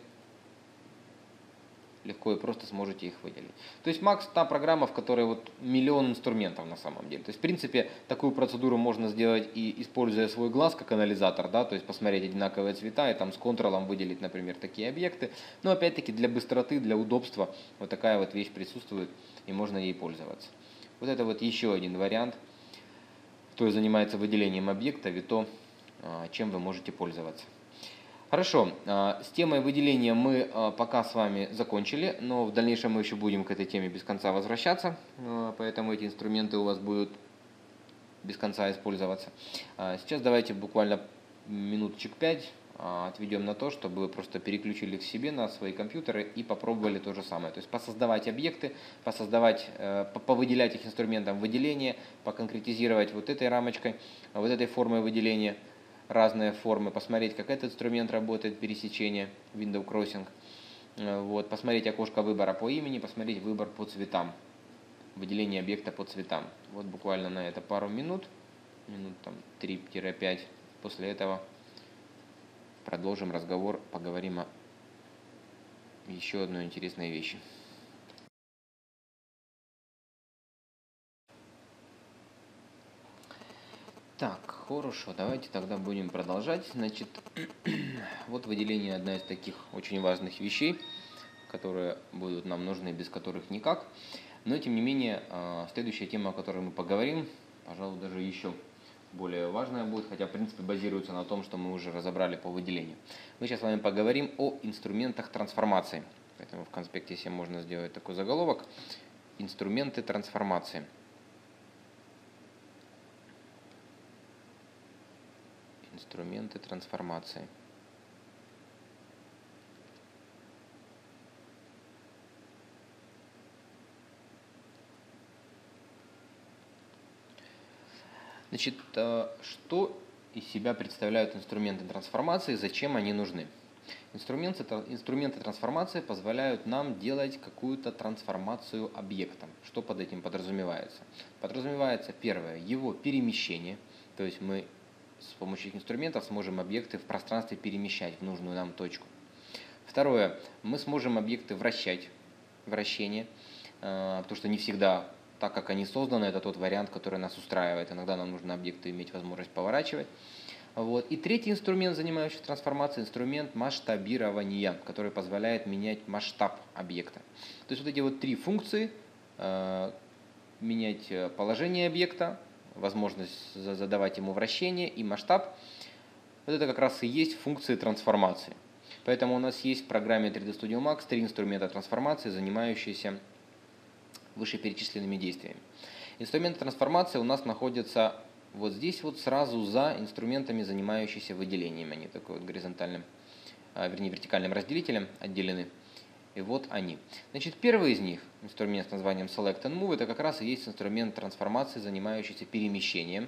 легко и просто сможете их выделить. То есть Max та программа, в которой вот миллион инструментов на самом деле. То есть в принципе такую процедуру можно сделать и используя свой глаз как анализатор, да, то есть посмотреть одинаковые цвета и там с контролом выделить, например, такие объекты. Но опять-таки для быстроты, для удобства вот такая вот вещь присутствует и можно ей пользоваться. Вот это вот еще один вариант, кто занимается выделением объектов и то, чем вы можете пользоваться. Хорошо, с темой выделения мы пока с вами закончили, но в дальнейшем мы еще будем к этой теме без конца возвращаться, поэтому эти инструменты у вас будут без конца использоваться. Сейчас давайте буквально минуточек 5 отведем на то, чтобы вы просто переключили к себе на свои компьютеры и попробовали то же самое. То есть посоздавать объекты, повыделять их инструментом выделения, поконкретизировать вот этой рамочкой, вот этой формой выделения, разные формы, посмотреть, как этот инструмент работает, пересечение, window crossing, вот, посмотреть окошко выбора по имени, посмотреть выбор по цветам, выделение объекта по цветам. Вот буквально на это пару минут там 3-5. После этого продолжим разговор, поговорим о еще одной интересной вещи. Так, хорошо, давайте тогда будем продолжать. Значит, вот выделение одна из таких очень важных вещей, которые будут нам нужны, без которых никак. Но, тем не менее, следующая тема, о которой мы поговорим, пожалуй, даже еще более важная будет, хотя, в принципе, базируется на том, что мы уже разобрали по выделению. Мы сейчас с вами поговорим о инструментах трансформации. Поэтому в конспекте себе можно сделать такой заголовок. Инструменты трансформации. Инструменты трансформации. Значит, что из себя представляют инструменты трансформации, зачем они нужны? Инструменты трансформации позволяют нам делать какую-то трансформацию объекта. Что под этим подразумевается? Подразумевается, первое, его перемещение, то есть мы с помощью этих инструментов сможем объекты в пространстве перемещать в нужную нам точку. Второе, мы сможем объекты вращать, вращение, потому что не всегда так, как они созданы, это тот вариант, который нас устраивает. Иногда нам нужно объекты иметь возможность поворачивать. Вот. И третий инструмент, занимающийся трансформацией, инструмент масштабирования, который позволяет менять масштаб объекта. То есть вот эти вот три функции, менять положение объекта, возможность задавать ему вращение и масштаб, вот это как раз и есть функции трансформации. Поэтому у нас есть в программе 3D Studio Max 3 инструмента трансформации, занимающиеся вышеперечисленными действиями. Инструменты трансформации у нас находятся вот здесь вот сразу за инструментами, занимающимися выделением. Они такой вот вертикальным разделителем отделены. И вот они. Значит, первый из них, инструмент с названием Select and Move, это как раз и есть инструмент трансформации, занимающийся перемещением.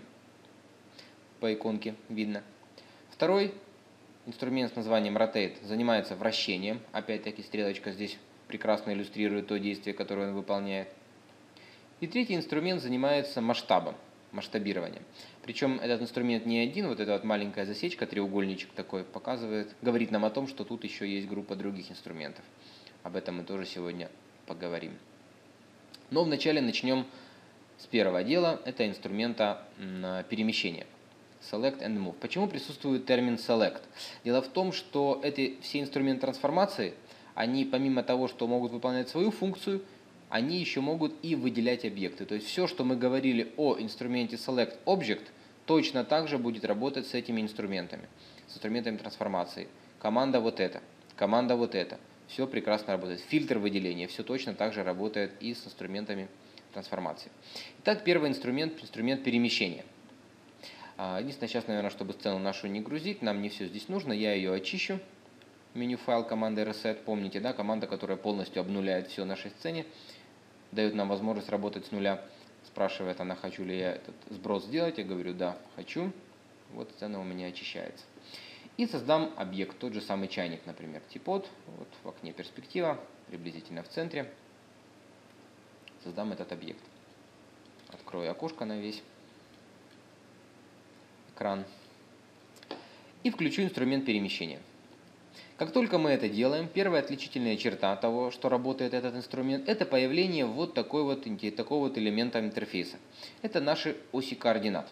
По иконке видно. Второй инструмент с названием Rotate занимается вращением. Опять-таки стрелочка здесь прекрасно иллюстрирует то действие, которое он выполняет. И третий инструмент занимается масштабом, масштабированием. Причем этот инструмент не один, вот эта вот маленькая засечка, треугольничек такой, говорит нам о том, что тут еще есть группа других инструментов. Об этом мы тоже сегодня поговорим. Но вначале начнем с первого дела, это инструмента перемещения. Select and Move. Почему присутствует термин Select? Дело в том, что все инструменты трансформации, они помимо того, что могут выполнять свою функцию, они еще могут и выделять объекты. То есть все, что мы говорили о инструменте Select Object, точно так же будет работать с этими инструментами, с инструментами трансформации. Команда вот эта, команда вот эта. Все прекрасно работает. Фильтр выделения, все точно так же работает и с инструментами трансформации. Итак, первый инструмент, инструмент перемещения. Единственное, сейчас, наверное, чтобы сцену нашу не грузить, нам не все здесь нужно, я ее очищу. Меню файл командой reset, помните, да, команда, которая полностью обнуляет все в нашей сцене, дает нам возможность работать с нуля. Спрашивает она, хочу ли я этот сброс сделать, я говорю, да, хочу. Вот сцена у меня очищается. И создам объект, тот же самый чайник, например, типот. Вот в окне перспектива, приблизительно в центре. Создам этот объект. Открою окошко на весь экран. И включу инструмент перемещения. Как только мы это делаем, первая отличительная черта того, что работает этот инструмент, это появление вот такого вот элемента интерфейса. Это наши оси координат.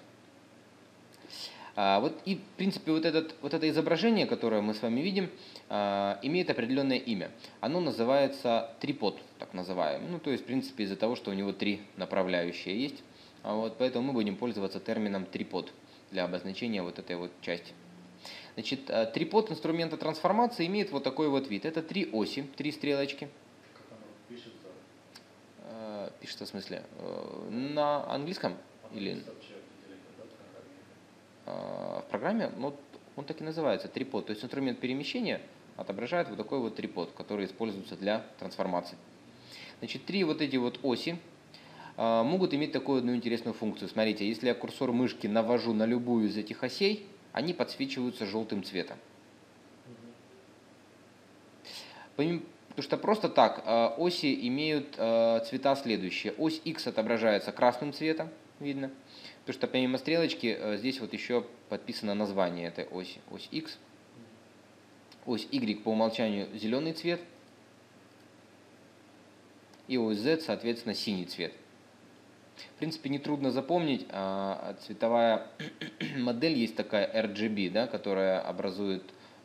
Вот и, в принципе, вот это изображение, которое мы с вами видим, имеет определенное имя. Оно называется трипод, так называемый. Ну, то есть, в принципе, из-за того, что у него 3 направляющие есть. Вот, поэтому мы будем пользоваться термином трипод для обозначения вот этой вот части. Значит, трипод инструмента трансформации имеет вот такой вот вид. Это 3 оси, 3 стрелочки. Как оно пишется? Пишется в смысле? На английском? Или Вообще определение, да, в программе? Ну, он так и называется, трипод. То есть инструмент перемещения отображает вот такой вот трипод, который используется для трансформации. Значит, 3 вот эти вот оси могут иметь такую одну интересную функцию. Смотрите, если я курсор мышки навожу на любую из этих осей, они подсвечиваются желтым цветом. Потому что просто так оси имеют цвета следующие. Ось X отображается красным цветом, видно. Потому что помимо стрелочки здесь вот еще подписано название этой оси. Ось X. Ось Y по умолчанию зеленый цвет. И ось Z, соответственно, синий цвет. В принципе, нетрудно запомнить, цветовая модель есть такая RGB, да, которая образует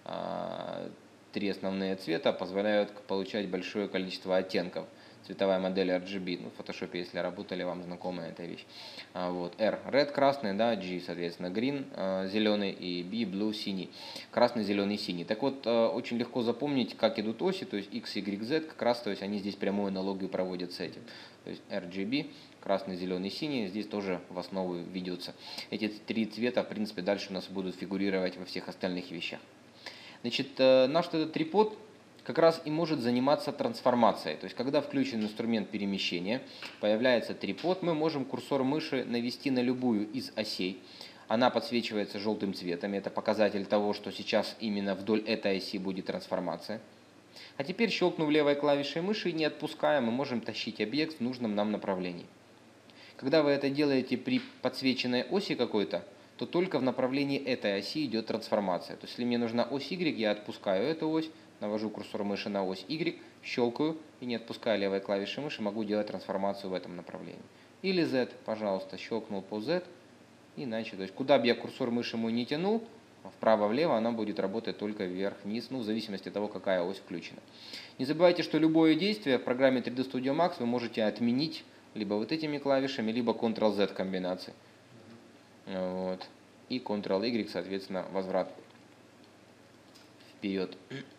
3 основные цвета, позволяют получать большое количество оттенков. Цветовая модель RGB, ну, в Photoshop, если работали, вам знакома эта вещь. Вот. R – red, красный, да, G, соответственно, green, зеленый, и B – blue, синий. Красный, зеленый, синий. Так вот, очень легко запомнить, как идут оси, то есть X, Y, Z, как раз, то есть они здесь прямую аналогию проводят с этим. То есть RGB, красный, зеленый, синий, здесь тоже в основу ведутся. Эти 3 цвета, в принципе, дальше у нас будут фигурировать во всех остальных вещах. Значит, наш этот трипод как раз и может заниматься трансформацией. То есть, когда включен инструмент перемещения, появляется трипод, мы можем курсор мыши навести на любую из осей. Она подсвечивается желтым цветом. Это показатель того, что сейчас именно вдоль этой оси будет трансформация. А теперь, щелкнув левой клавишей мыши, не отпуская, мы можем тащить объект в нужном нам направлении. Когда вы это делаете при подсвеченной оси какой-то, то только в направлении этой оси идет трансформация. То есть, если мне нужна ось Y, я отпускаю эту ось, навожу курсор мыши на ось Y, щелкаю и не отпуская левой клавиши мыши, могу делать трансформацию в этом направлении. Или Z, пожалуйста, щелкнул по Z, иначе. То есть, куда бы я курсор мыши мой не тянул, вправо-влево она будет работать только вверх-вниз, ну, в зависимости от того, какая ось включена. Не забывайте, что любое действие в программе 3D Studio Max вы можете отменить либо вот этими клавишами, либо Ctrl-Z комбинацией. Вот. И Ctrl-Y, соответственно, возврат вперед.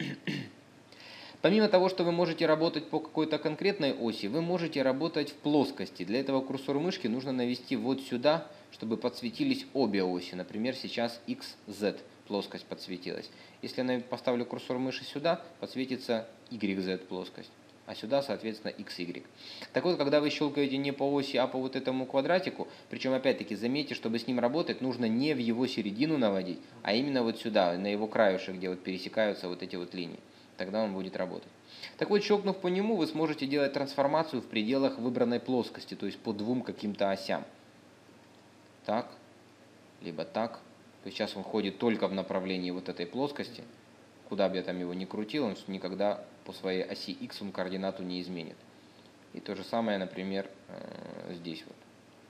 Помимо того, что вы можете работать по какой-то конкретной оси, вы можете работать в плоскости. Для этого курсор мышки нужно навести вот сюда, чтобы подсветились обе оси. Например, сейчас XZ плоскость подсветилась. Если я поставлю курсор мыши сюда, подсветится YZ плоскость. А сюда, соответственно, XY. Так вот, когда вы щелкаете не по оси, а по вот этому квадратику, причем, опять-таки, заметьте, чтобы с ним работать, нужно не в его середину наводить, а именно вот сюда, на его краешек, где вот пересекаются вот эти вот линии. Тогда он будет работать. Так вот, щелкнув по нему, вы сможете делать трансформацию в пределах выбранной плоскости, то есть по 2 каким-то осям. Так, либо так. То есть сейчас он ходит только в направлении вот этой плоскости. Куда бы я там его ни крутил, он никогда по своей оси X он координату не изменит. И то же самое, например, здесь вот.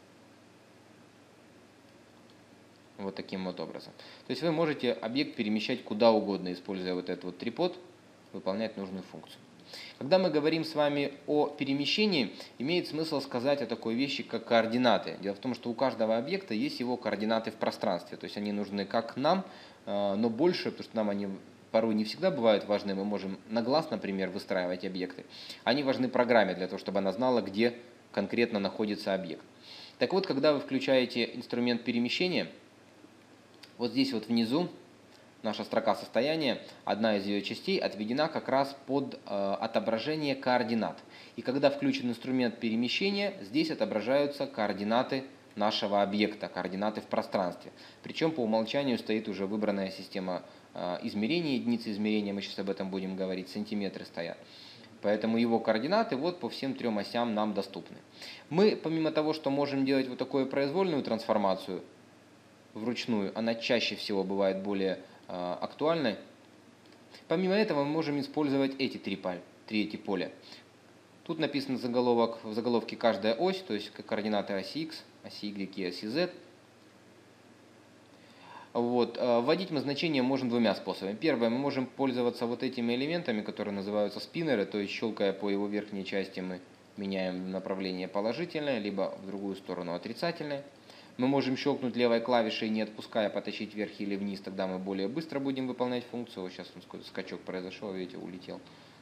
Вот таким вот образом. То есть вы можете объект перемещать куда угодно, используя вот этот вот трипод, выполнять нужную функцию. Когда мы говорим с вами о перемещении, имеет смысл сказать о такой вещи, как координаты. Дело в том, что у каждого объекта есть его координаты в пространстве. То есть они нужны как нам, но больше, потому что нам они порой не всегда бывают важны. Мы можем на глаз, например, выстраивать объекты. Они важны программе для того, чтобы она знала, где конкретно находится объект. Так вот, когда вы включаете инструмент перемещения, вот здесь вот внизу наша строка состояния, одна из ее частей отведена как раз под отображение координат. И когда включен инструмент перемещения, здесь отображаются координаты нашего объекта, координаты в пространстве. Причем по умолчанию стоит уже выбранная система измерения, единицы измерения, мы сейчас об этом будем говорить, сантиметры стоят. Поэтому его координаты вот по всем трем осям нам доступны. Мы, помимо того, что можем делать вот такую произвольную трансформацию вручную, она чаще всего бывает более актуальной. Помимо этого мы можем использовать эти три эти поля. Тут написано в заголовке каждая ось, то есть координаты оси X, оси Y и оси Z. Вот. Вводить мы значения можем двумя способами. Первое, мы можем пользоваться вот этими элементами, которые называются спиннеры, то есть щелкая по его верхней части мы меняем направление положительное, либо в другую сторону отрицательное. Мы можем щелкнуть левой клавишей, не отпуская, потащить вверх или вниз, тогда мы более быстро будем выполнять функцию. Вот сейчас скачок произошел, видите, улетел.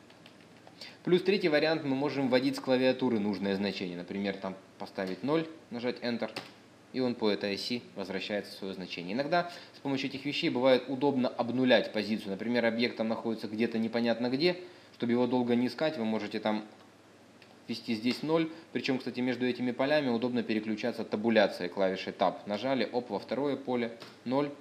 Плюс третий вариант, мы можем вводить с клавиатуры нужное значение. Например, там поставить 0, нажать Enter, и он по этой оси возвращается в свое значение. Иногда с помощью этих вещей бывает удобно обнулять позицию. Например, объект там находится где-то непонятно где. Чтобы его долго не искать, вы можете там ввести здесь 0. Причем, кстати, между этими полями удобно переключаться табуляцией клавишей Tab. Нажали, оп, во второе поле 0,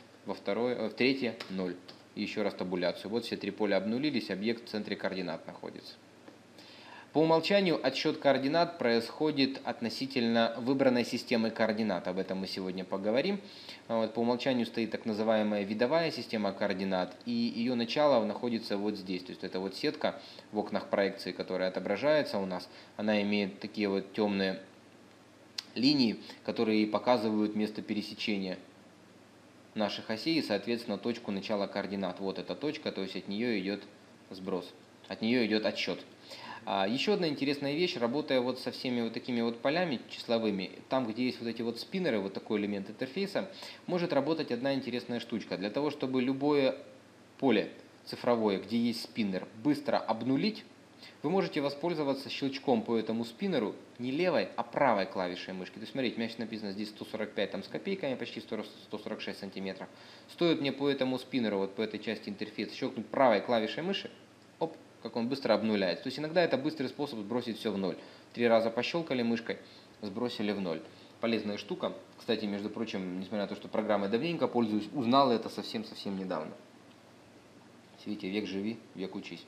в третье 0. И еще раз табуляцию. Вот все три поля обнулились, объект в центре координат находится. По умолчанию отсчет координат происходит относительно выбранной системы координат. Об этом мы сегодня поговорим. Вот, по умолчанию стоит так называемая видовая система координат, и ее начало находится вот здесь. То есть это вот сетка в окнах проекции, которая отображается у нас. Она имеет такие вот темные линии, которые показывают место пересечения наших осей и, соответственно, точку начала координат. Вот эта точка, то есть от нее идет сброс, от нее идет отсчет. Еще одна интересная вещь, работая вот со всеми вот такими вот полями числовыми, там, где есть вот эти вот спиннеры, вот такой элемент интерфейса, может работать одна интересная штучка. Для того, чтобы любое поле цифровое, где есть спиннер, быстро обнулить, вы можете воспользоваться щелчком по этому спиннеру не левой, а правой клавишей мышки. То есть, смотрите, у меня сейчас написано здесь 145 там, с копейками, почти 146 сантиметров. Стоит мне по этому спиннеру, вот по этой части интерфейса, щелкнуть правой клавишей мыши, оп, как он быстро обнуляется. То есть, иногда это быстрый способ сбросить все в ноль. 3 раза пощелкали мышкой, сбросили в ноль. Полезная штука. Кстати, между прочим, несмотря на то, что программой давненько пользуюсь, узнал это совсем недавно. Видите, век живи, век учись.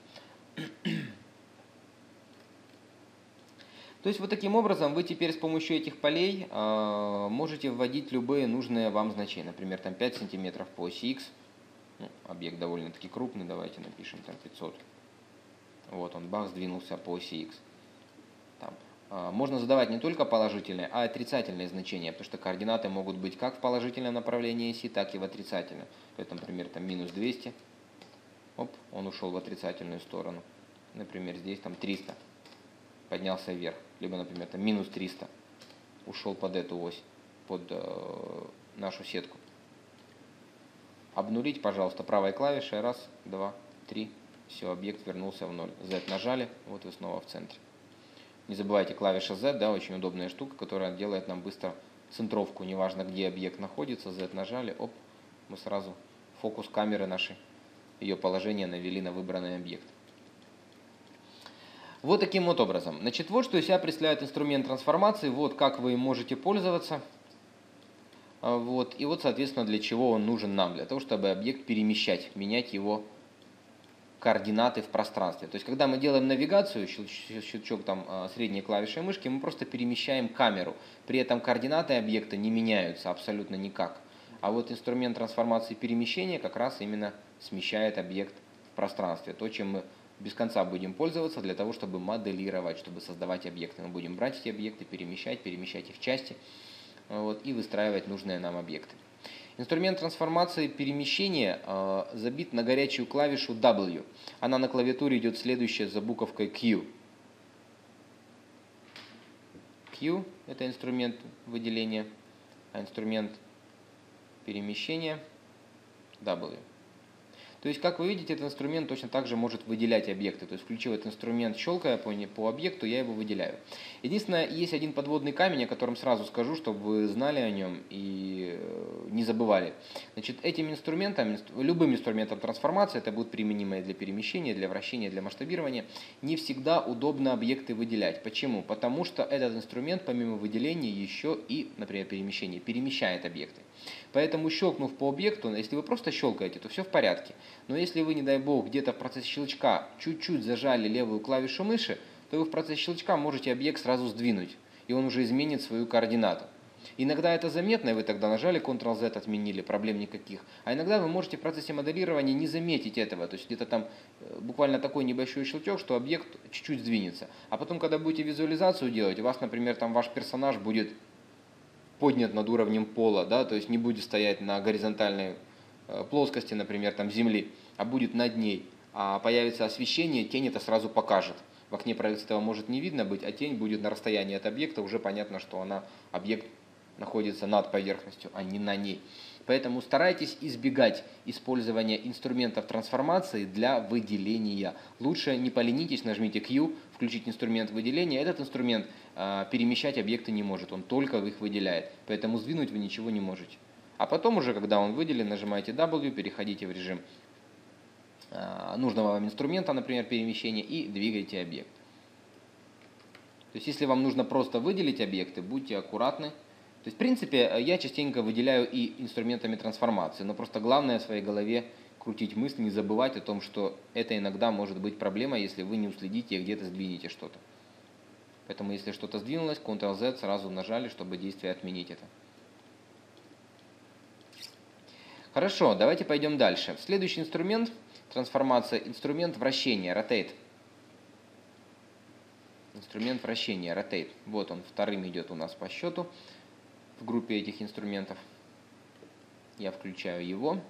То есть вот таким образом вы теперь с помощью этих полей можете вводить любые нужные вам значения. Например, там 5 сантиметров по оси X. Ну, объект довольно-таки крупный, давайте напишем там 500. Вот он, бах, сдвинулся по оси X. Там. Можно задавать не только положительные, а и отрицательные значения, потому что координаты могут быть как в положительном направлении оси, так и в отрицательном. Поэтому, например, там минус 200. Оп, он ушел в отрицательную сторону. Например, здесь там 300. Поднялся вверх. Либо, например, там минус 300. Ушел под эту ось, под нашу сетку. Обнулить, пожалуйста, правой клавишей. Раз, два, три. Все, объект вернулся в ноль. Z нажали, вот вы снова в центре. Не забывайте, клавиша Z, да, очень удобная штука, которая делает нам быстро центровку. Неважно, где объект находится, Z нажали, оп, мы сразу фокус камеры нашей, ее положение навели на выбранный объект. Вот таким вот образом. Значит, вот что из себя представляет инструмент трансформации, вот как вы им можете пользоваться. Вот. И вот, соответственно, для чего он нужен нам. Для того, чтобы объект перемещать, менять его координаты в пространстве. То есть, когда мы делаем навигацию, щелчок там средней клавишей мышки, мы просто перемещаем камеру. При этом координаты объекта не меняются абсолютно никак. А вот инструмент трансформации перемещения как раз именно смещает объект в пространстве. То, чем мы без конца будем пользоваться для того, чтобы моделировать, чтобы создавать объекты. Мы будем брать эти объекты, перемещать их части вот, и выстраивать нужные нам объекты. Инструмент трансформации перемещения забит на горячую клавишу W. Она на клавиатуре идет следующая за буковкой Q. Q – это инструмент выделения, а инструмент перемещения W. То есть, как вы видите, этот инструмент точно так же может выделять объекты. То есть, включив этот инструмент, щелкая по объекту, я его выделяю. Единственное, есть один подводный камень, о котором сразу скажу, чтобы вы знали о нем и не забывали. Значит, этим инструментом, любым инструментом трансформации, это будет применимо и для перемещения, для вращения, для масштабирования, не всегда удобно объекты выделять. Почему? Потому что этот инструмент, помимо выделения, еще и, например, перемещения, перемещает объекты. Поэтому, щелкнув по объекту, если вы просто щелкаете, то все в порядке. Но если вы, не дай бог, где-то в процессе щелчка чуть-чуть зажали левую клавишу мыши, то вы в процессе щелчка можете объект сразу сдвинуть, и он уже изменит свою координату. Иногда это заметно, и вы тогда нажали Ctrl-Z, отменили, проблем никаких. А иногда вы можете в процессе моделирования не заметить этого. То есть где-то там буквально такой небольшой щелчок, что объект чуть-чуть сдвинется. А потом, когда будете визуализацию делать, у вас, например, там ваш персонаж будет поднят над уровнем пола, да, то есть не будет стоять на горизонтальной плоскости, например, там земли, а будет над ней. А появится освещение, тень это сразу покажет. В окне проекции этого может не видно быть, а тень будет на расстоянии от объекта, уже понятно, что объект находится над поверхностью, а не на ней. Поэтому старайтесь избегать использования инструментов трансформации для выделения. Лучше не поленитесь, нажмите Q, включить инструмент выделения. Этот инструмент перемещать объекты не может, он только их выделяет. Поэтому сдвинуть вы ничего не можете. А потом уже, когда он выделен, нажимаете W, переходите в режим нужного вам инструмента, например, перемещения, и двигаете объект. То есть, если вам нужно просто выделить объекты, будьте аккуратны. То есть, в принципе, я частенько выделяю и инструментами трансформации, но просто главное в своей голове крутить мысли, не забывать о том, что это иногда может быть проблема, если вы не уследите и где-то сдвинете что-то. Поэтому, если что-то сдвинулось, Ctrl-Z сразу нажали, чтобы действие отменить это. Хорошо, давайте пойдем дальше. Следующий инструмент трансформация, инструмент вращения, Rotate. Инструмент вращения, Rotate. Вот он, вторым идет у нас по счету в группе этих инструментов. Я включаю его.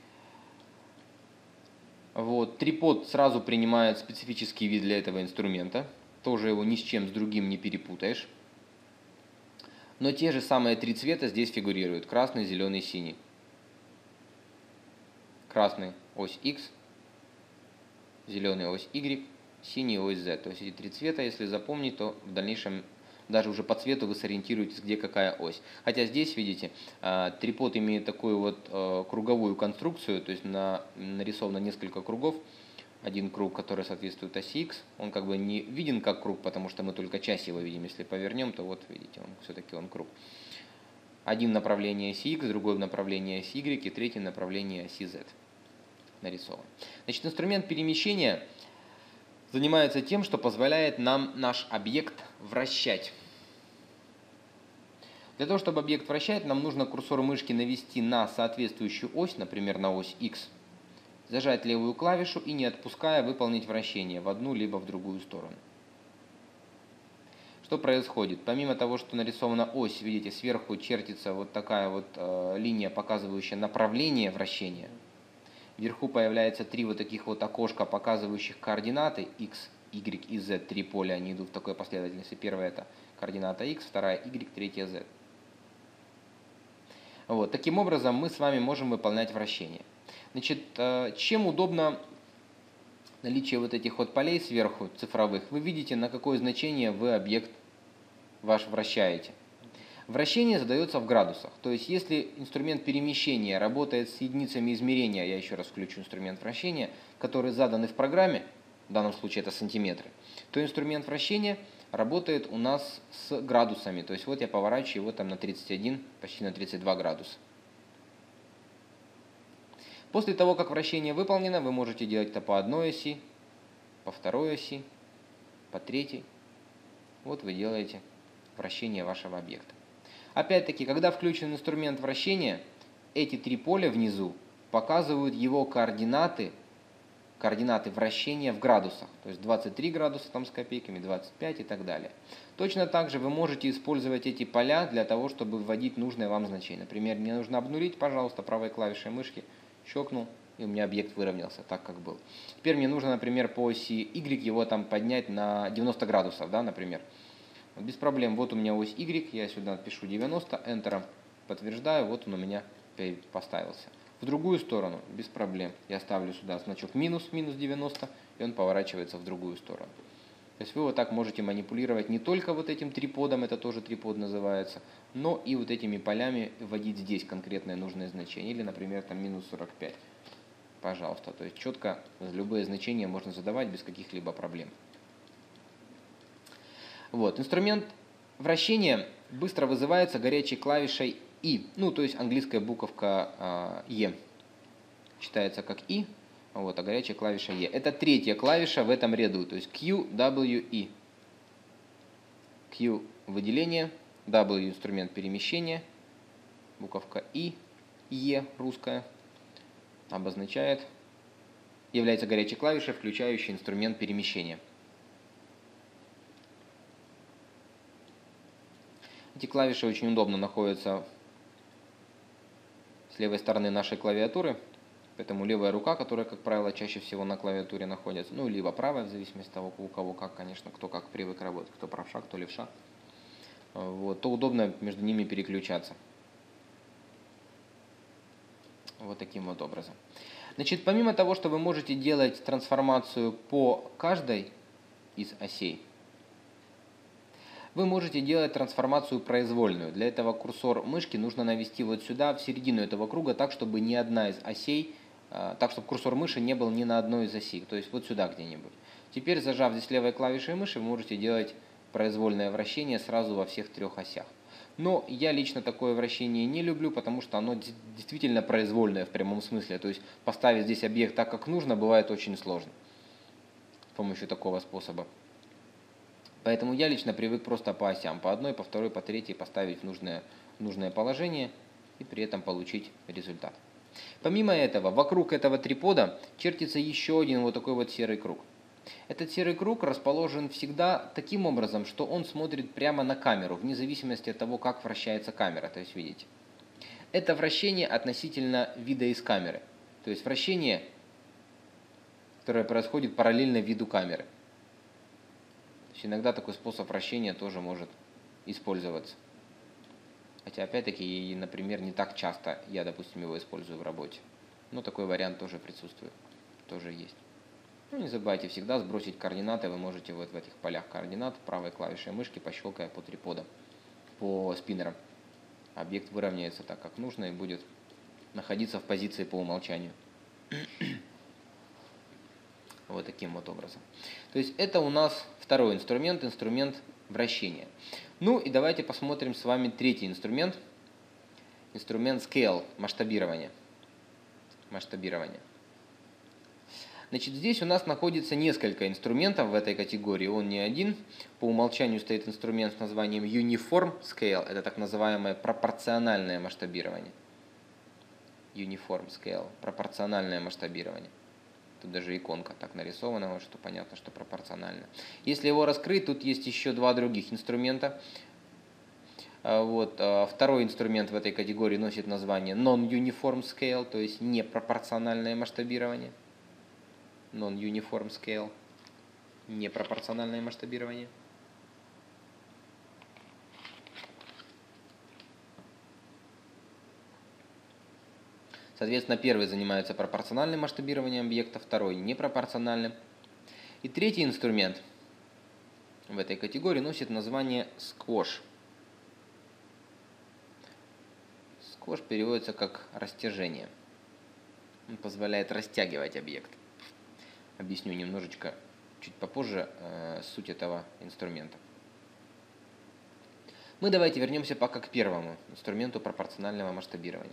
Вот, трипод сразу принимает специфический вид для этого инструмента. Тоже его ни с чем с другим не перепутаешь. Но те же самые три цвета здесь фигурируют. Красный, зеленый, синий. Красный ось X, зеленый ось Y, синий ось Z. То есть эти три цвета, если запомнить, то в дальнейшем даже уже по цвету вы сориентируетесь, где какая ось. Хотя здесь, видите, трипод имеет такую вот круговую конструкцию, то есть нарисовано несколько кругов. Один круг, который соответствует оси X, он как бы не виден как круг, потому что мы только часть его видим. Если повернем, то вот видите, все-таки он круг. Один направление оси X, другое направление оси Y и третье направление оси Z нарисован. Значит, инструмент перемещения занимается тем, что позволяет нам наш объект вращать. Для того, чтобы объект вращать, нам нужно курсор мышки навести на соответствующую ось, например, на ось X, зажать левую клавишу и, не отпуская, выполнить вращение в одну либо в другую сторону. Что происходит? Помимо того, что нарисована ось, видите, сверху чертится вот такая вот линия, показывающая направление вращения. Вверху появляется три вот таких вот окошка, показывающих координаты X, Y и Z. Три поля, они идут в такой последовательности. Первая это координата X, вторая Y, третья Z. Вот. Таким образом мы с вами можем выполнять вращение. Значит, чем удобно наличие вот этих вот полей сверху, цифровых, вы видите, на какое значение вы объект ваш вращаете. Вращение задается в градусах. То есть, если инструмент перемещения работает с единицами измерения, я еще раз включу инструмент вращения, которые заданы в программе, в данном случае это сантиметры, то инструмент вращения работает у нас с градусами. То есть, вот я поворачиваю его там на 31, почти на 32 градуса. После того, как вращение выполнено, вы можете делать это по одной оси, по второй оси, по третьей. Вот вы делаете вращение вашего объекта. Опять-таки, когда включен инструмент вращения, эти три поля внизу показывают его координаты вращения в градусах. То есть 23 градуса там с копейками, 25 и так далее. Точно так же вы можете использовать эти поля для того, чтобы вводить нужное вам значение. Например, мне нужно обнулить, пожалуйста, правой клавишей мышки, щелкнул, и у меня объект выровнялся так, как был. Теперь мне нужно, например, по оси Y его там поднять на 90 градусов, да, например. Без проблем, вот у меня ось Y, я сюда пишу 90, Enter, подтверждаю, вот он у меня поставился. в другую сторону, без проблем. Я ставлю сюда значок минус 90, и он поворачивается в другую сторону. То есть вы вот так можете манипулировать не только вот этим триподом, это тоже трипод называется, но и вот этими полями вводить здесь конкретное нужное значение. Или, например, там минус 45. Пожалуйста. То есть четко любые значения можно задавать без каких-либо проблем. Вот. Инструмент вращения быстро вызывается горячей клавишей I. Ну, то есть английская буковка E. Читается как I. Вот, а горячая клавиша E. Это третья клавиша в этом ряду, то есть Q, W, E. Q – выделение, W – инструмент перемещения, буковка I, E русская, обозначает, является горячей клавишей, включающей инструмент перемещения. Эти клавиши очень удобно находятся с левой стороны нашей клавиатуры. Поэтому левая рука, которая, как правило, чаще всего на клавиатуре находится, ну, либо правая, в зависимости от того, у кого как, конечно, кто как привык работать, кто правша, кто левша, вот, то удобно между ними переключаться. Вот таким вот образом. Значит, помимо того, что вы можете делать трансформацию по каждой из осей, вы можете делать трансформацию произвольную. Для этого курсор мышки нужно навести вот сюда, в середину этого круга, так, чтобы ни одна из осей, так, чтобы курсор мыши не был ни на одной из осей, то есть вот сюда где-нибудь. Теперь, зажав здесь левой клавишей мыши, вы можете делать произвольное вращение сразу во всех трех осях. Но я лично такое вращение не люблю, потому что оно действительно произвольное в прямом смысле. То есть поставить здесь объект так, как нужно, бывает очень сложно с помощью такого способа. Поэтому я лично привык просто по осям, по одной, по второй, по третьей поставить в нужное положение и при этом получить результат. Помимо этого, вокруг этого трипода чертится еще один вот такой вот серый круг. Этот серый круг расположен всегда таким образом, что он смотрит прямо на камеру, вне зависимости от того, как вращается камера. То есть, видите, это вращение относительно вида из камеры. То есть вращение, которое происходит параллельно виду камеры. То есть иногда такой способ вращения тоже может использоваться. Хотя, опять-таки, например, не так часто я, допустим, его использую в работе. Но такой вариант тоже присутствует, тоже есть. Ну, не забывайте всегда сбросить координаты. Вы можете вот в этих полях координат правой клавишей мышки, пощелкая по триподам, по спиннерам. Объект выровняется так, как нужно, и будет находиться в позиции по умолчанию. Вот таким вот образом. То есть это у нас второй инструмент, инструмент вращения. Ну и давайте посмотрим с вами третий инструмент. Инструмент Scale, масштабирование. Значит, здесь у нас находится несколько инструментов в этой категории, он не один. По умолчанию стоит инструмент с названием Uniform Scale, это так называемое пропорциональное масштабирование. Uniform Scale, пропорциональное масштабирование. Тут даже иконка так нарисована, вот, что понятно, что пропорционально. Если его раскрыть, тут есть еще два других инструмента. Вот, второй инструмент в этой категории носит название Non-Uniform Scale, то есть непропорциональное масштабирование. Non-Uniform Scale, непропорциональное масштабирование. Соответственно, первый занимается пропорциональным масштабированием объекта, второй непропорциональным. И третий инструмент в этой категории носит название Squash. Squash переводится как растяжение. Он позволяет растягивать объект. Объясню немножечко чуть попозже суть этого инструмента. Мы давайте вернемся пока к первому инструменту пропорционального масштабирования.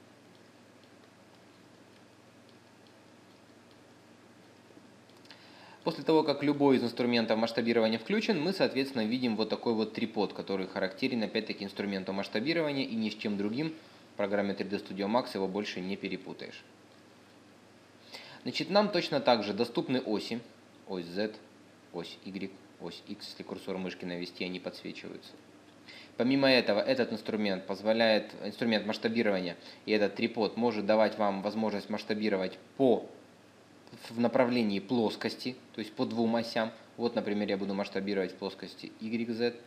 После того, как любой из инструментов масштабирования включен, мы, соответственно, видим вот такой вот трипод, который характерен, опять-таки, инструменту масштабирования, и ни с чем другим в программе 3D Studio Max его больше не перепутаешь. Значит, нам точно так же доступны оси, ось Z, ось Y, ось X, если курсор мышки навести, они подсвечиваются. Помимо этого, этот инструмент инструмент масштабирования, и этот трипод может давать вам возможность масштабировать в направлении плоскости, то есть по двум осям. Вот, например, я буду масштабировать в плоскости YZ,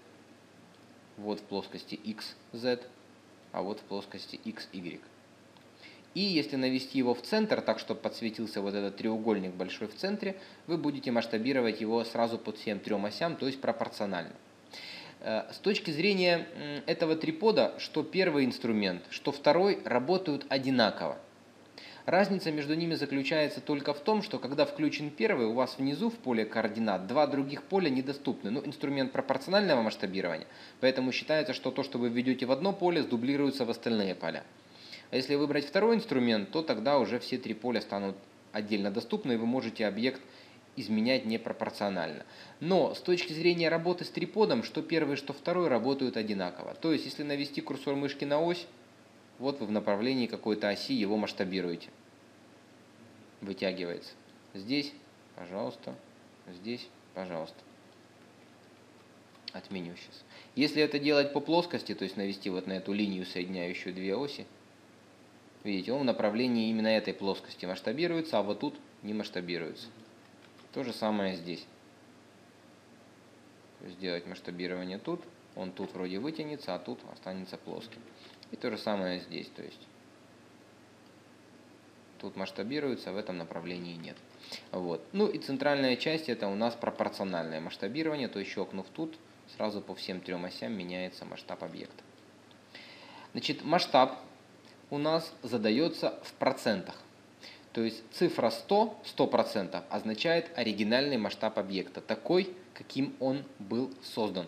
вот в плоскости XZ, а вот в плоскости XY. И если навести его в центр, так чтобы подсветился вот этот треугольник большой в центре, вы будете масштабировать его сразу по всем трем осям, то есть пропорционально. С точки зрения этого трипода, что первый инструмент, что второй работают одинаково. Разница между ними заключается только в том, что когда включен первый, у вас внизу в поле координат два других поля недоступны. Ну, инструмент пропорционального масштабирования, поэтому считается, что то, что вы введете в одно поле, сдублируется в остальные поля. А если выбрать второй инструмент, то тогда уже все три поля станут отдельно доступны, и вы можете объект изменять непропорционально. Но с точки зрения работы с триподом, что первый, что второй работают одинаково. То есть, если навести курсор мышки на ось, вот вы в направлении какой-то оси его масштабируете. Вытягивается. Здесь, пожалуйста, здесь, пожалуйста. Отменю сейчас. Если это делать по плоскости, то есть навести вот на эту линию, соединяющую две оси, видите, он в направлении именно этой плоскости масштабируется, а вот тут не масштабируется. То же самое здесь. Сделать масштабирование тут, он тут вроде вытянется, а тут останется плоским. И то же самое здесь, то есть тут масштабируется, в этом направлении нет. Вот. Ну и центральная часть это у нас пропорциональное масштабирование, то есть щелкнув тут, сразу по всем трем осям меняется масштаб объекта. Значит, масштаб у нас задается в процентах. То есть цифра 100, 100% означает оригинальный масштаб объекта, такой, каким он был создан.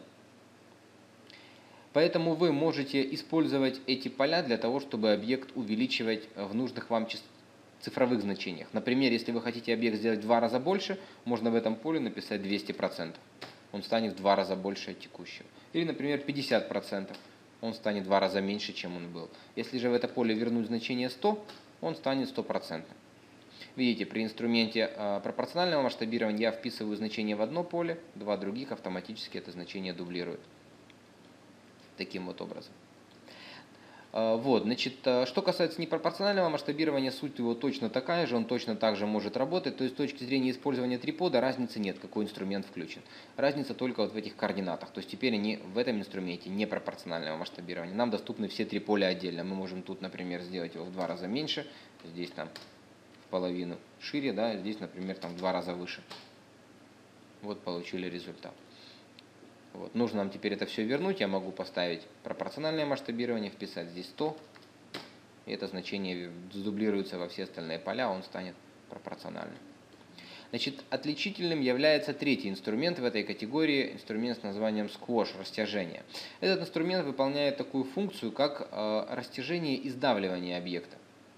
Поэтому вы можете использовать эти поля для того, чтобы объект увеличивать в нужных вам цифровых значениях. Например, если вы хотите объект сделать в 2 раза больше, можно в этом поле написать 200%. Он станет в 2 раза больше от текущего. Или, например, 50%. Он станет в 2 раза меньше, чем он был. Если же в это поле вернуть значение 100, он станет 100%. Видите, при инструменте пропорционального масштабирования я вписываю значение в одно поле, два других автоматически это значение дублируют. Таким вот образом. Вот, значит, что касается непропорционального масштабирования, суть его точно такая же, он точно так же может работать, то есть с точки зрения использования трипода разницы нет, какой инструмент включен. Разница только вот в этих координатах, то есть теперь они в этом инструменте непропорционального масштабирования. Нам доступны все три поля отдельно, мы можем тут, например, сделать его в 2 раза меньше, здесь там в половину шире, да, здесь, например, там в 2 раза выше. Вот получили результат. Вот. Нужно нам теперь это все вернуть. Я могу поставить пропорциональное масштабирование, вписать здесь 100. И это значение сдублируется во все остальные поля, он станет пропорциональным. Значит, отличительным является третий инструмент в этой категории, инструмент с названием squash, растяжение. Этот инструмент выполняет такую функцию, как растяжение и сдавливание объекта.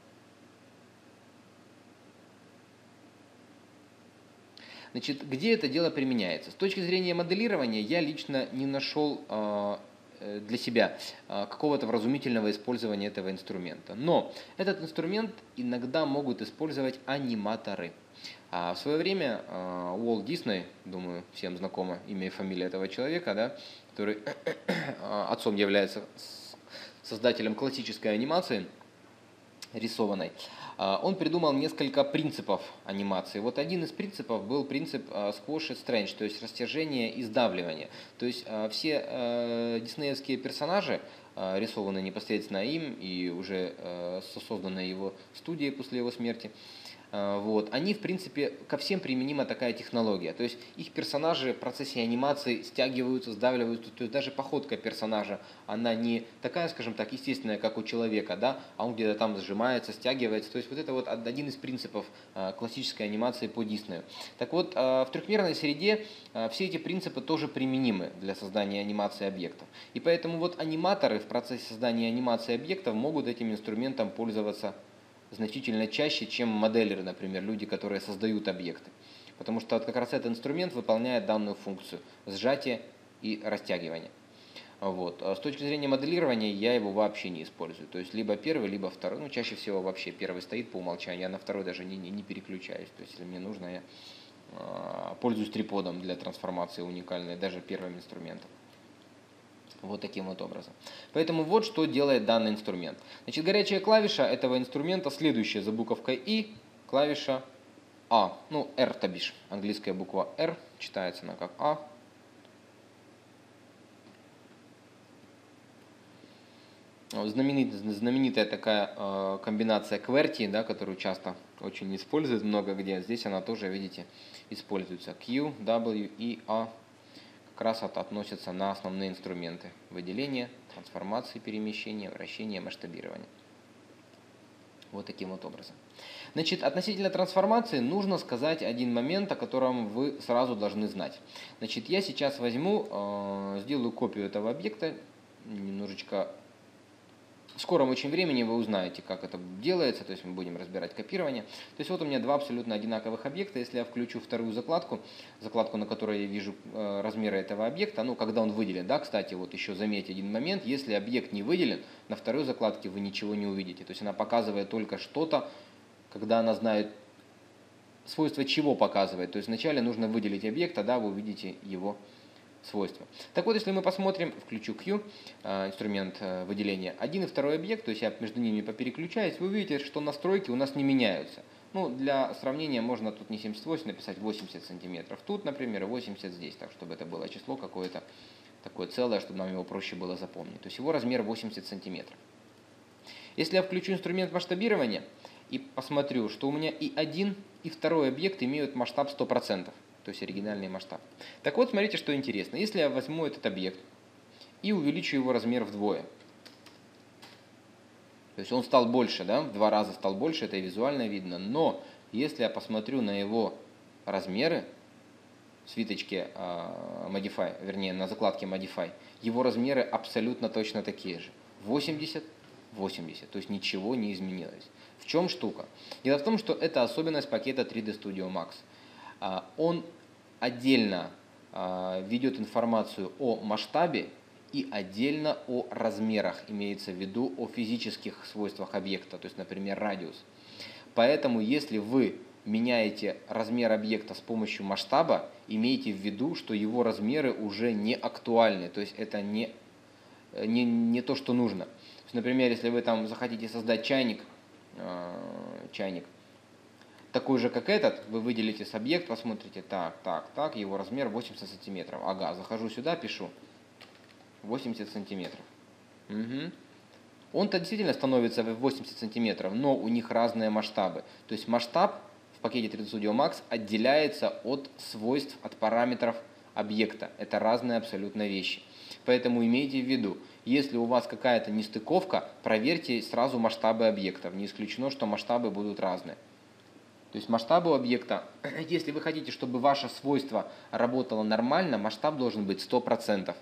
Значит, где это дело применяется? С точки зрения моделирования я лично не нашел для себя какого-то вразумительного использования этого инструмента. Но этот инструмент иногда могут использовать аниматоры. В свое время Уолт Дисней, думаю, всем знакомо имя и фамилия этого человека, да, который отцом является создателем классической анимации рисованной, он придумал несколько принципов анимации. Вот один из принципов был принцип squash and stretch, то есть растяжение и сдавливание. То есть все диснеевские персонажи, рисованные непосредственно им и уже созданные его студией после его смерти, вот, они, в принципе, ко всем применима такая технология. То есть их персонажи в процессе анимации стягиваются, сдавливаются. То есть даже походка персонажа, она не такая, скажем так, естественная, как у человека, да, а он где-то там сжимается, стягивается. То есть вот это вот один из принципов классической анимации по Диснею. Так вот, в трехмерной среде все эти принципы тоже применимы для создания анимации объектов. И поэтому вот аниматоры в процессе создания анимации объектов могут этим инструментом пользоваться значительно чаще, чем моделеры, например, люди, которые создают объекты. Потому что вот как раз этот инструмент выполняет данную функцию – сжатие и растягивание. Вот. А с точки зрения моделирования я его вообще не использую. То есть либо первый, либо второй. Ну, чаще всего вообще первый стоит по умолчанию, я на второй даже не переключаюсь. То есть если мне нужно, я пользуюсь триподом для трансформации уникальной, даже первым инструментом. Вот таким вот образом. Поэтому вот что делает данный инструмент. Значит, горячая клавиша этого инструмента следующая за буковкой И, клавиша А. Ну, R, то бишь. Английская буква R, читается она как А. Знаменитая такая комбинация QWERTY, да, которую часто очень используют много где. Здесь она тоже, видите, используется. Q, W и A как раз относятся на основные инструменты выделения, трансформации, перемещения, вращения, масштабирования. Вот таким вот образом. Значит, относительно трансформации нужно сказать один момент, о котором вы сразу должны знать. Значит, я сейчас возьму, сделаю копию этого объекта, немножечко в скором очень времени вы узнаете, как это делается, то есть мы будем разбирать копирование. То есть вот у меня два абсолютно одинаковых объекта. Если я включу вторую закладку, на которой я вижу размеры этого объекта, ну, когда он выделен, да, кстати, вот еще заметьте один момент, если объект не выделен, на второй закладке вы ничего не увидите. То есть она показывает только что-то, когда она знает свойства чего показывает. То есть вначале нужно выделить объект, тогда вы увидите его свойства. Так вот, если мы посмотрим, включу Q, инструмент выделения, один и второй объект, то есть я между ними попереключаюсь, вы увидите, что настройки у нас не меняются. Ну, для сравнения можно тут не 78 написать 80 сантиметров. Тут, например, 80 здесь, так чтобы это было число какое-то такое целое, чтобы нам его проще было запомнить. То есть его размер 80 сантиметров. Если я включу инструмент масштабирования и посмотрю, что у меня и один, и второй объект имеют масштаб 100%. То есть оригинальный масштаб. Так вот, смотрите, что интересно. Если я возьму этот объект и увеличу его размер вдвое, то есть он стал больше, да, в 2 раза стал больше, это и визуально видно, но если я посмотрю на его размеры в свиточке Modify, вернее на закладке Modify, его размеры абсолютно точно такие же. 80, 80, то есть ничего не изменилось. В чем штука? Дело в том, что это особенность пакета 3D Studio Max. Он отдельно ведет информацию о масштабе и отдельно о размерах, имеется в виду о физических свойствах объекта, то есть, например, радиус. Поэтому, если вы меняете размер объекта с помощью масштаба, имейте в виду, что его размеры уже не актуальны, то есть это не то, что нужно. То есть, например, если вы там захотите создать чайник, такой же, как этот, вы выделите с объект, посмотрите, так, его размер 80 сантиметров. Ага, захожу сюда, пишу 80 сантиметров. Угу. Он-то действительно становится в 80 сантиметров, но у них разные масштабы. То есть масштаб в пакете 3D Studio Max отделяется от свойств, от параметров объекта. Это разные абсолютно вещи. Поэтому имейте в виду, если у вас какая-то нестыковка, проверьте сразу масштабы объектов. Не исключено, что масштабы будут разные. То есть масштабы объекта, если вы хотите, чтобы ваше свойство работало нормально, масштаб должен быть 100%.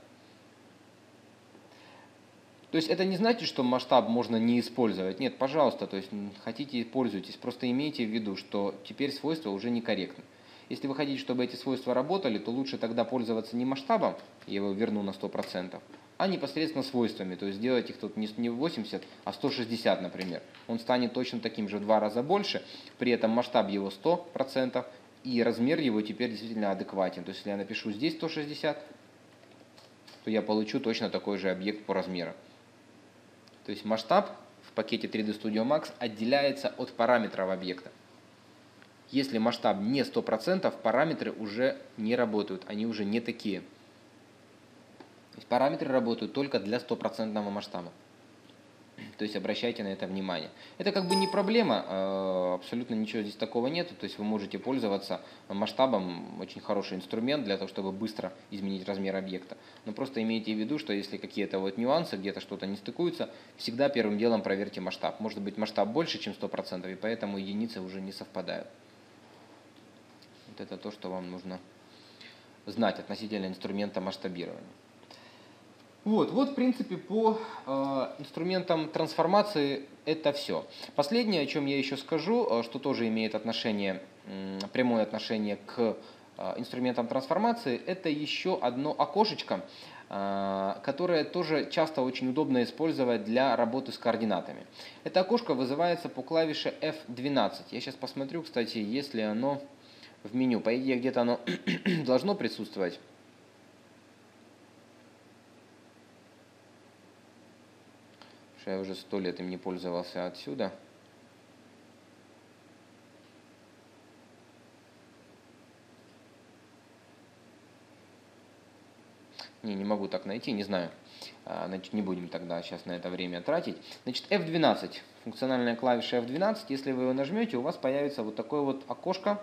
То есть это не значит, что масштаб можно не использовать. Нет, пожалуйста, то есть хотите, пользуйтесь. Просто имейте в виду, что теперь свойства уже некорректны. Если вы хотите, чтобы эти свойства работали, то лучше тогда пользоваться не масштабом, я его верну на 100%, а непосредственно свойствами. То есть сделать их тут не 80, а 160, например. Он станет точно таким же в 2 раза больше, при этом масштаб его 100%, и размер его теперь действительно адекватен. То есть если я напишу здесь 160, то я получу точно такой же объект по размеру. То есть масштаб в пакете 3D Studio Max отделяется от параметров объекта. Если масштаб не 100%, параметры уже не работают, они уже не такие. То есть параметры работают только для 100% масштаба. То есть обращайте на это внимание. Это как бы не проблема, абсолютно ничего здесь такого нет. То есть вы можете пользоваться масштабом, очень хороший инструмент для того, чтобы быстро изменить размер объекта. Но просто имейте в виду, что если какие-то вот нюансы, где-то что-то не стыкуется, всегда первым делом проверьте масштаб. Может быть масштаб больше, чем 100%, и поэтому единицы уже не совпадают. Вот это то, что вам нужно знать относительно инструмента масштабирования. Вот, в принципе, по инструментам трансформации это все. Последнее, о чем я еще скажу, что тоже имеет прямое отношение к инструментам трансформации, это еще одно окошечко, которое тоже часто очень удобно использовать для работы с координатами. Это окошко вызывается по клавише F12. Я сейчас посмотрю, кстати, если оно в меню. По идее, где-то оно должно присутствовать. Я уже 100 лет им не пользовался отсюда. Не могу так найти, не знаю. Значит, не будем тогда сейчас на это время тратить. Значит, F12, функциональная клавиша F12, если вы ее нажмете, у вас появится вот такое вот окошко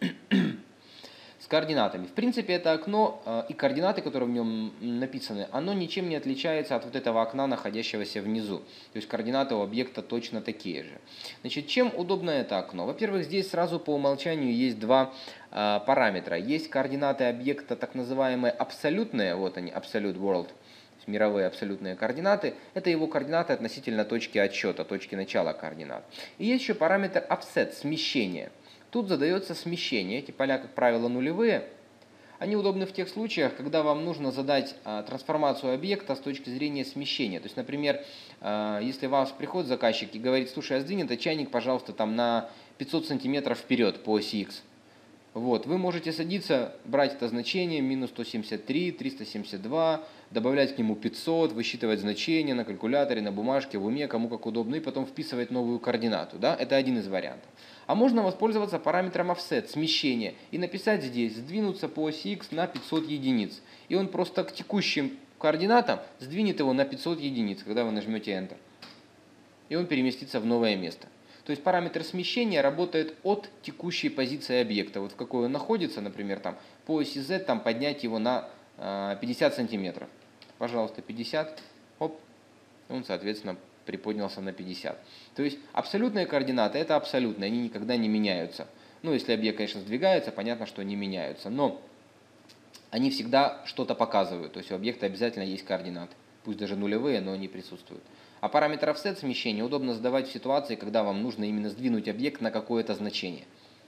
с координатами. В принципе, это окно и координаты, которые в нем написаны, оно ничем не отличается от вот этого окна, находящегося внизу. То есть координаты у объекта точно такие же. Значит, чем удобно это окно? Во-первых, здесь сразу по умолчанию есть два параметра. Есть координаты объекта, так называемые абсолютные, вот они, absolute world, мировые абсолютные координаты, это его координаты относительно точки отсчета, точки начала координат. И есть еще параметр offset, смещение. Тут задается смещение, эти поля, как правило, нулевые. Они удобны в тех случаях, когда вам нужно задать трансформацию объекта с точки зрения смещения. То есть, например, если вас приходит заказчик и говорит: слушай, а сдвинь этот чайник, пожалуйста, там на 500 сантиметров вперед по оси X. Вот, вы можете садиться, брать это значение, минус 173, 372, добавлять к нему 500, высчитывать значения на калькуляторе, на бумажке, в уме, кому как удобно, и потом вписывать новую координату. Да? Это один из вариантов. А можно воспользоваться параметром offset, смещение, и написать здесь, сдвинуться по оси X на 500 единиц. И он просто к текущим координатам сдвинет его на 500 единиц, когда вы нажмете Enter. И он переместится в новое место. То есть параметр смещения работает от текущей позиции объекта. Вот в какой он находится, например, там, по оси Z там, поднять его на 50 сантиметров. Пожалуйста, 50, оп, он, соответственно, приподнялся на 50. То есть абсолютные координаты — это абсолютные, они никогда не меняются. Ну, если объект, конечно, сдвигается, понятно, что они меняются, но они всегда что-то показывают. То есть у объекта обязательно есть координаты. Пусть даже нулевые, но они присутствуют. А параметр offset смещения удобно задавать в ситуации, когда вам нужно именно сдвинуть объект на какое-то значение.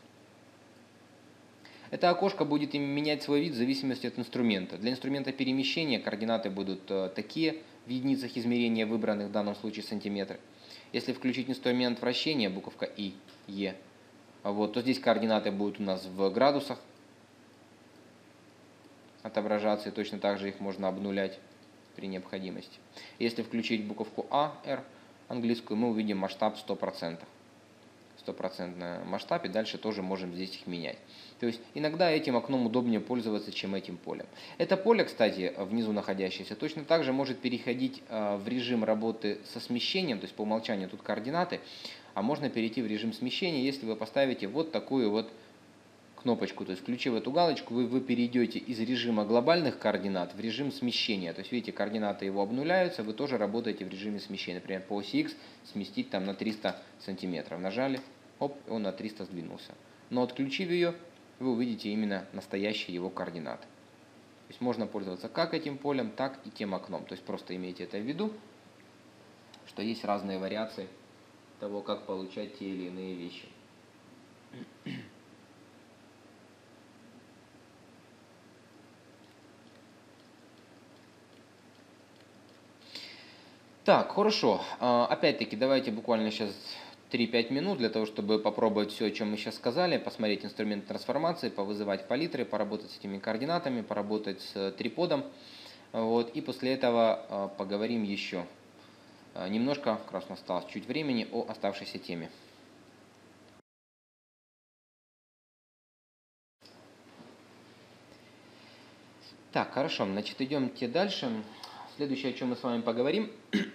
Это окошко будет менять свой вид в зависимости от инструмента. Для инструмента перемещения координаты будут такие в единицах измерения, выбранных в данном случае сантиметры. Если включить инструмент вращения, буковка И, Е, вот, то здесь координаты будут у нас в градусах отображаться, и точно так же их можно обнулять при необходимости. Если включить буковку А, R, английскую, мы увидим масштаб 100%. 100% масштаб, и дальше тоже можем здесь их менять. То есть иногда этим окном удобнее пользоваться, чем этим полем. Это поле, кстати, внизу находящееся, точно так же может переходить в режим работы со смещением, то есть по умолчанию тут координаты, а можно перейти в режим смещения, если вы поставите вот такую вот кнопочку, то есть включив эту галочку, вы перейдете из режима глобальных координат в режим смещения. То есть видите, координаты его обнуляются, вы тоже работаете в режиме смещения. Например, по оси X сместить там на 300 сантиметров. Нажали, оп, он на 300 сдвинулся. Но отключив ее, вы увидите именно настоящие его координаты. То есть можно пользоваться как этим полем, так и тем окном. То есть просто имейте это в виду, что есть разные вариации того, как получать те или иные вещи. Так, хорошо. Опять-таки, давайте буквально сейчас 3-5 минут для того, чтобы попробовать все, о чем мы сейчас сказали, посмотреть инструменты трансформации, повызывать палитры, поработать с этими координатами, поработать с триподом. Вот, и после этого поговорим еще немножко, как раз у нас осталось чуть времени, о оставшейся теме. Так, хорошо, значит, идемте дальше. Следующее, о чем мы с вами поговорим,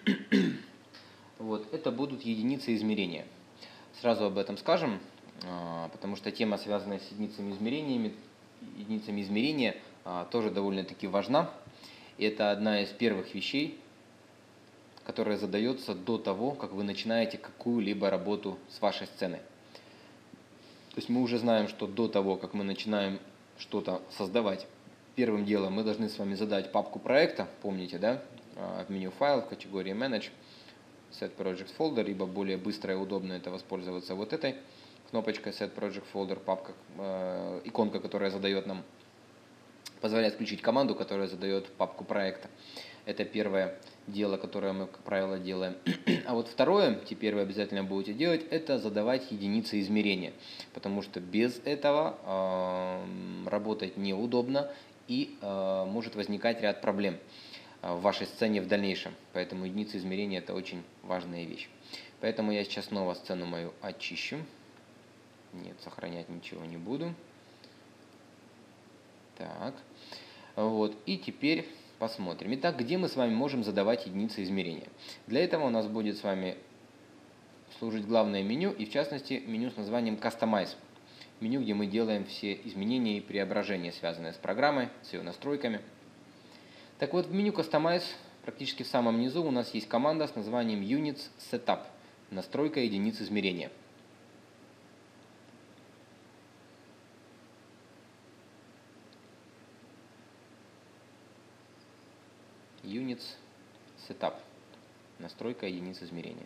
вот, это будут единицы измерения. Сразу об этом скажем, потому что тема, связанная с единицами измерения, тоже довольно-таки важна. И это одна из первых вещей, которая задается до того, как вы начинаете какую-либо работу с вашей сценой. То есть мы уже знаем, что до того, как мы начинаем что-то создавать, первым делом мы должны с вами задать папку проекта, помните, да, в меню файл, в категории Manage, Set Project Folder, либо более быстро и удобно это воспользоваться вот этой кнопочкой Set Project Folder, папка, иконка, которая задает нам, позволяет включить команду, которая задает папку проекта. Это первое дело, которое мы, как правило, делаем. А вот второе, теперь вы обязательно будете делать, это задавать единицы измерения, потому что без этого работать неудобно и может возникать ряд проблем в вашей сцене в дальнейшем. Поэтому единицы измерения — это очень важная вещь. Поэтому я сейчас снова сцену мою очищу. Нет, сохранять ничего не буду. Так. Вот. И теперь посмотрим. Итак, где мы с вами можем задавать единицы измерения? Для этого у нас будет с вами служить главное меню, и в частности меню с названием Customize. Меню, где мы делаем все изменения и преображения, связанные с программой, с ее настройками. Так вот, в меню Customize, практически в самом низу, у нас есть команда с названием Units Setup, настройка единиц измерения. Units Setup, настройка единиц измерения.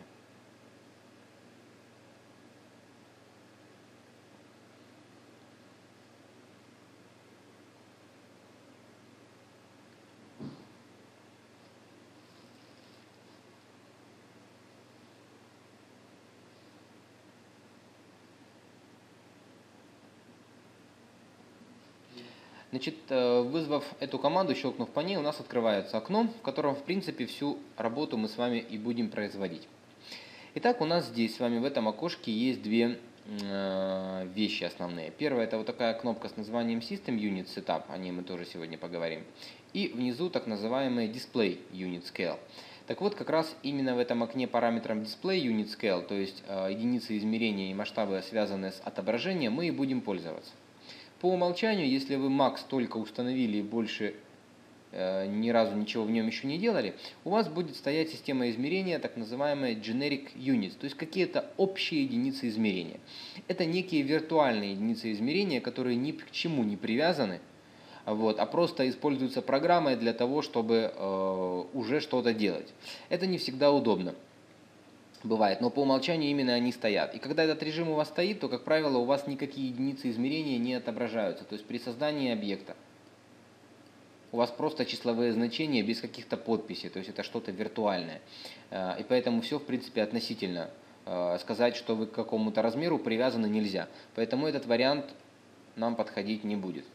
Значит, вызвав эту команду, щелкнув по ней, у нас открывается окно, в котором, в принципе, всю работу мы с вами и будем производить. Итак, у нас здесь с вами в этом окошке есть две вещи основные. Первая — это вот такая кнопка с названием System Unit Setup, о ней мы тоже сегодня поговорим. И внизу так называемый Display Unit Scale. Так вот, как раз именно в этом окне параметром Display Unit Scale, то есть единицы измерения и масштабы, связанные с отображением, мы и будем пользоваться. По умолчанию, если вы Max только установили и больше ни разу ничего в нем еще не делали, у вас будет стоять система измерения, так называемая Generic Units, то есть какие-то общие единицы измерения. Это некие виртуальные единицы измерения, которые ни к чему не привязаны, а просто используются программой для того, чтобы уже что-то делать. Это не всегда удобно. Бывает, но по умолчанию именно они стоят. И когда этот режим у вас стоит, то, как правило, у вас никакие единицы измерения не отображаются. То есть при создании объекта у вас просто числовые значения без каких-то подписей, то есть это что-то виртуальное. И поэтому все, в принципе, относительно. Сказать, что вы к какому-то размеру привязаны, нельзя. Поэтому этот вариант нам подходить не будет.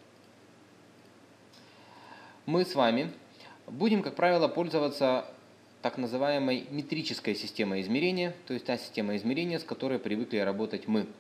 Мы с вами будем, как правило, пользоваться так называемой метрической системой измерения, то есть та система измерения, с которой привыкли работать мы,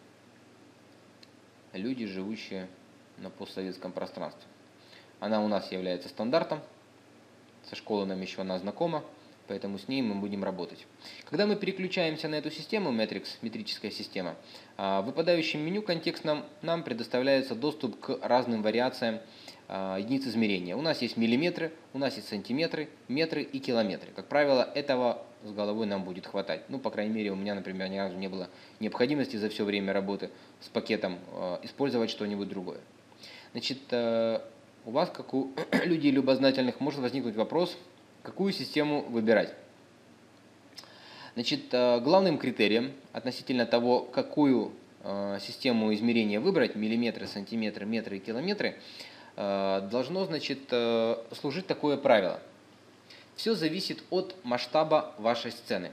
люди, живущие на постсоветском пространстве. Она у нас является стандартом, со школы нам еще она знакома, поэтому с ней мы будем работать. Когда мы переключаемся на эту систему, Matrix, метрическая система, в выпадающем меню контекстном нам предоставляется доступ к разным вариациям единиц измерения. У нас есть миллиметры, у нас есть сантиметры, метры и километры. Как правило, этого с головой нам будет хватать. Ну, по крайней мере, у меня, например, ни разу не было необходимости за все время работы с пакетом использовать что-нибудь другое. Значит, у вас, как у людей любознательных, может возникнуть вопрос, какую систему выбирать. Значит, главным критерием относительно того, какую систему измерения выбрать, миллиметры, сантиметры, метры и километры, должно, значит, служить такое правило. Все зависит от масштаба вашей сцены.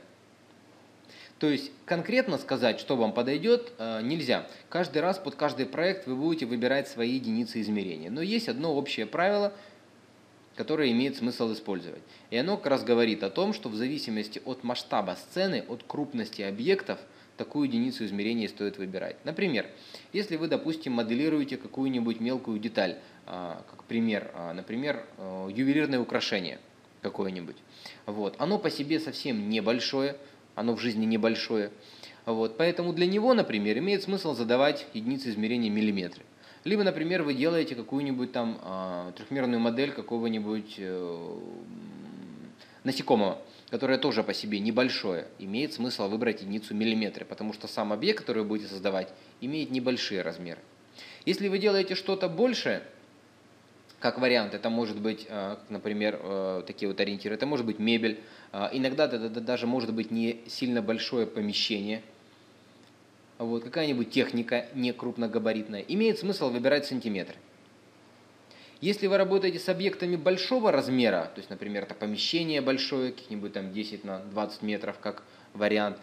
То есть конкретно сказать, что вам подойдет, нельзя. Каждый раз под каждый проект вы будете выбирать свои единицы измерения. Но есть одно общее правило, которое имеет смысл использовать. И оно как раз говорит о том, что в зависимости от масштаба сцены, от крупности объектов, такую единицу измерения стоит выбирать. Например, если вы, допустим, моделируете какую-нибудь мелкую деталь, как пример, например, ювелирное украшение какое-нибудь. Оно по себе совсем небольшое, оно в жизни небольшое. Поэтому для него, например, имеет смысл задавать единицы измерения миллиметры. Либо, например, вы делаете какую-нибудь там трехмерную модель какого-нибудь насекомого, которое тоже по себе небольшое. Имеет смысл выбрать единицу миллиметры, потому что сам объект, который вы будете создавать, имеет небольшие размеры. Если вы делаете что-то большее, как вариант, это может быть, например, такие вот ориентиры, это может быть мебель, иногда это даже может быть не сильно большое помещение, какая-нибудь техника не крупногабаритная, имеет смысл выбирать сантиметры. Если вы работаете с объектами большого размера, то есть, например, это помещение большое, каких-нибудь там 10 на 20 метров, как вариант,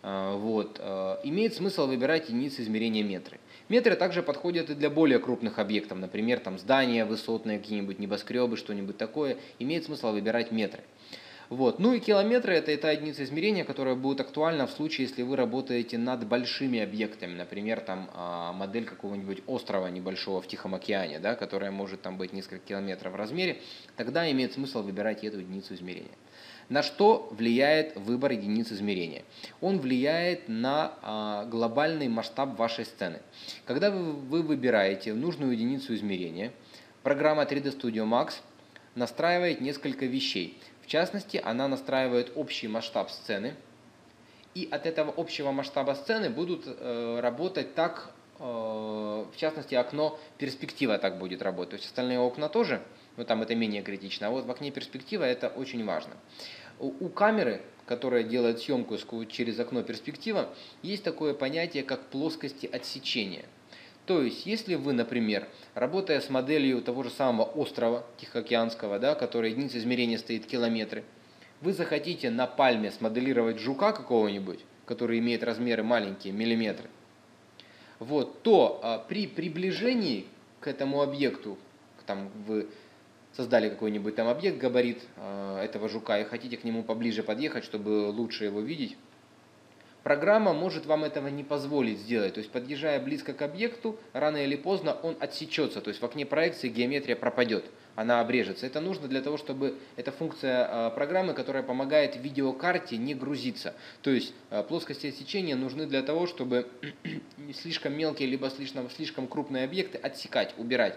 имеет смысл выбирать единицы измерения метры. Метры также подходят и для более крупных объектов, например, там здания высотные, какие-нибудь небоскребы, что-нибудь такое, имеет смысл выбирать метры. Вот. Ну и километры – это та единица измерения, которая будет актуальна в случае, если вы работаете над большими объектами. Например, там модель какого-нибудь острова небольшого в Тихом океане, да, которая может там быть несколько километров в размере. Тогда имеет смысл выбирать эту единицу измерения. На что влияет выбор единиц измерения? Он влияет на глобальный масштаб вашей сцены. Когда вы выбираете нужную единицу измерения, программа 3D Studio Max настраивает несколько вещей. В частности, она настраивает общий масштаб сцены, и от этого общего масштаба сцены будут работать так, в частности, окно перспектива так будет работать. То есть остальные окна тоже, но там это менее критично, а вот в окне перспектива это очень важно. У камеры, которая делает съемку через окно перспектива, есть такое понятие, как плоскости отсечения. То есть, если вы, например, работая с моделью того же самого острова Тихоокеанского, да, который единица измерения стоит километры, вы захотите на пальме смоделировать жука какого-нибудь, который имеет размеры маленькие, миллиметры, вот, то при приближении к этому объекту, там вы создали какой-нибудь там объект, габарит этого жука, и хотите к нему поближе подъехать, чтобы лучше его видеть, программа может вам этого не позволить сделать. То есть, подъезжая близко к объекту, рано или поздно он отсечется. То есть, в окне проекции геометрия пропадет, она обрежется. Это нужно для того, чтобы... Это функция программы, которая помогает видеокарте не грузиться. То есть, плоскости отсечения нужны для того, чтобы слишком мелкие, либо слишком крупные объекты отсекать, убирать.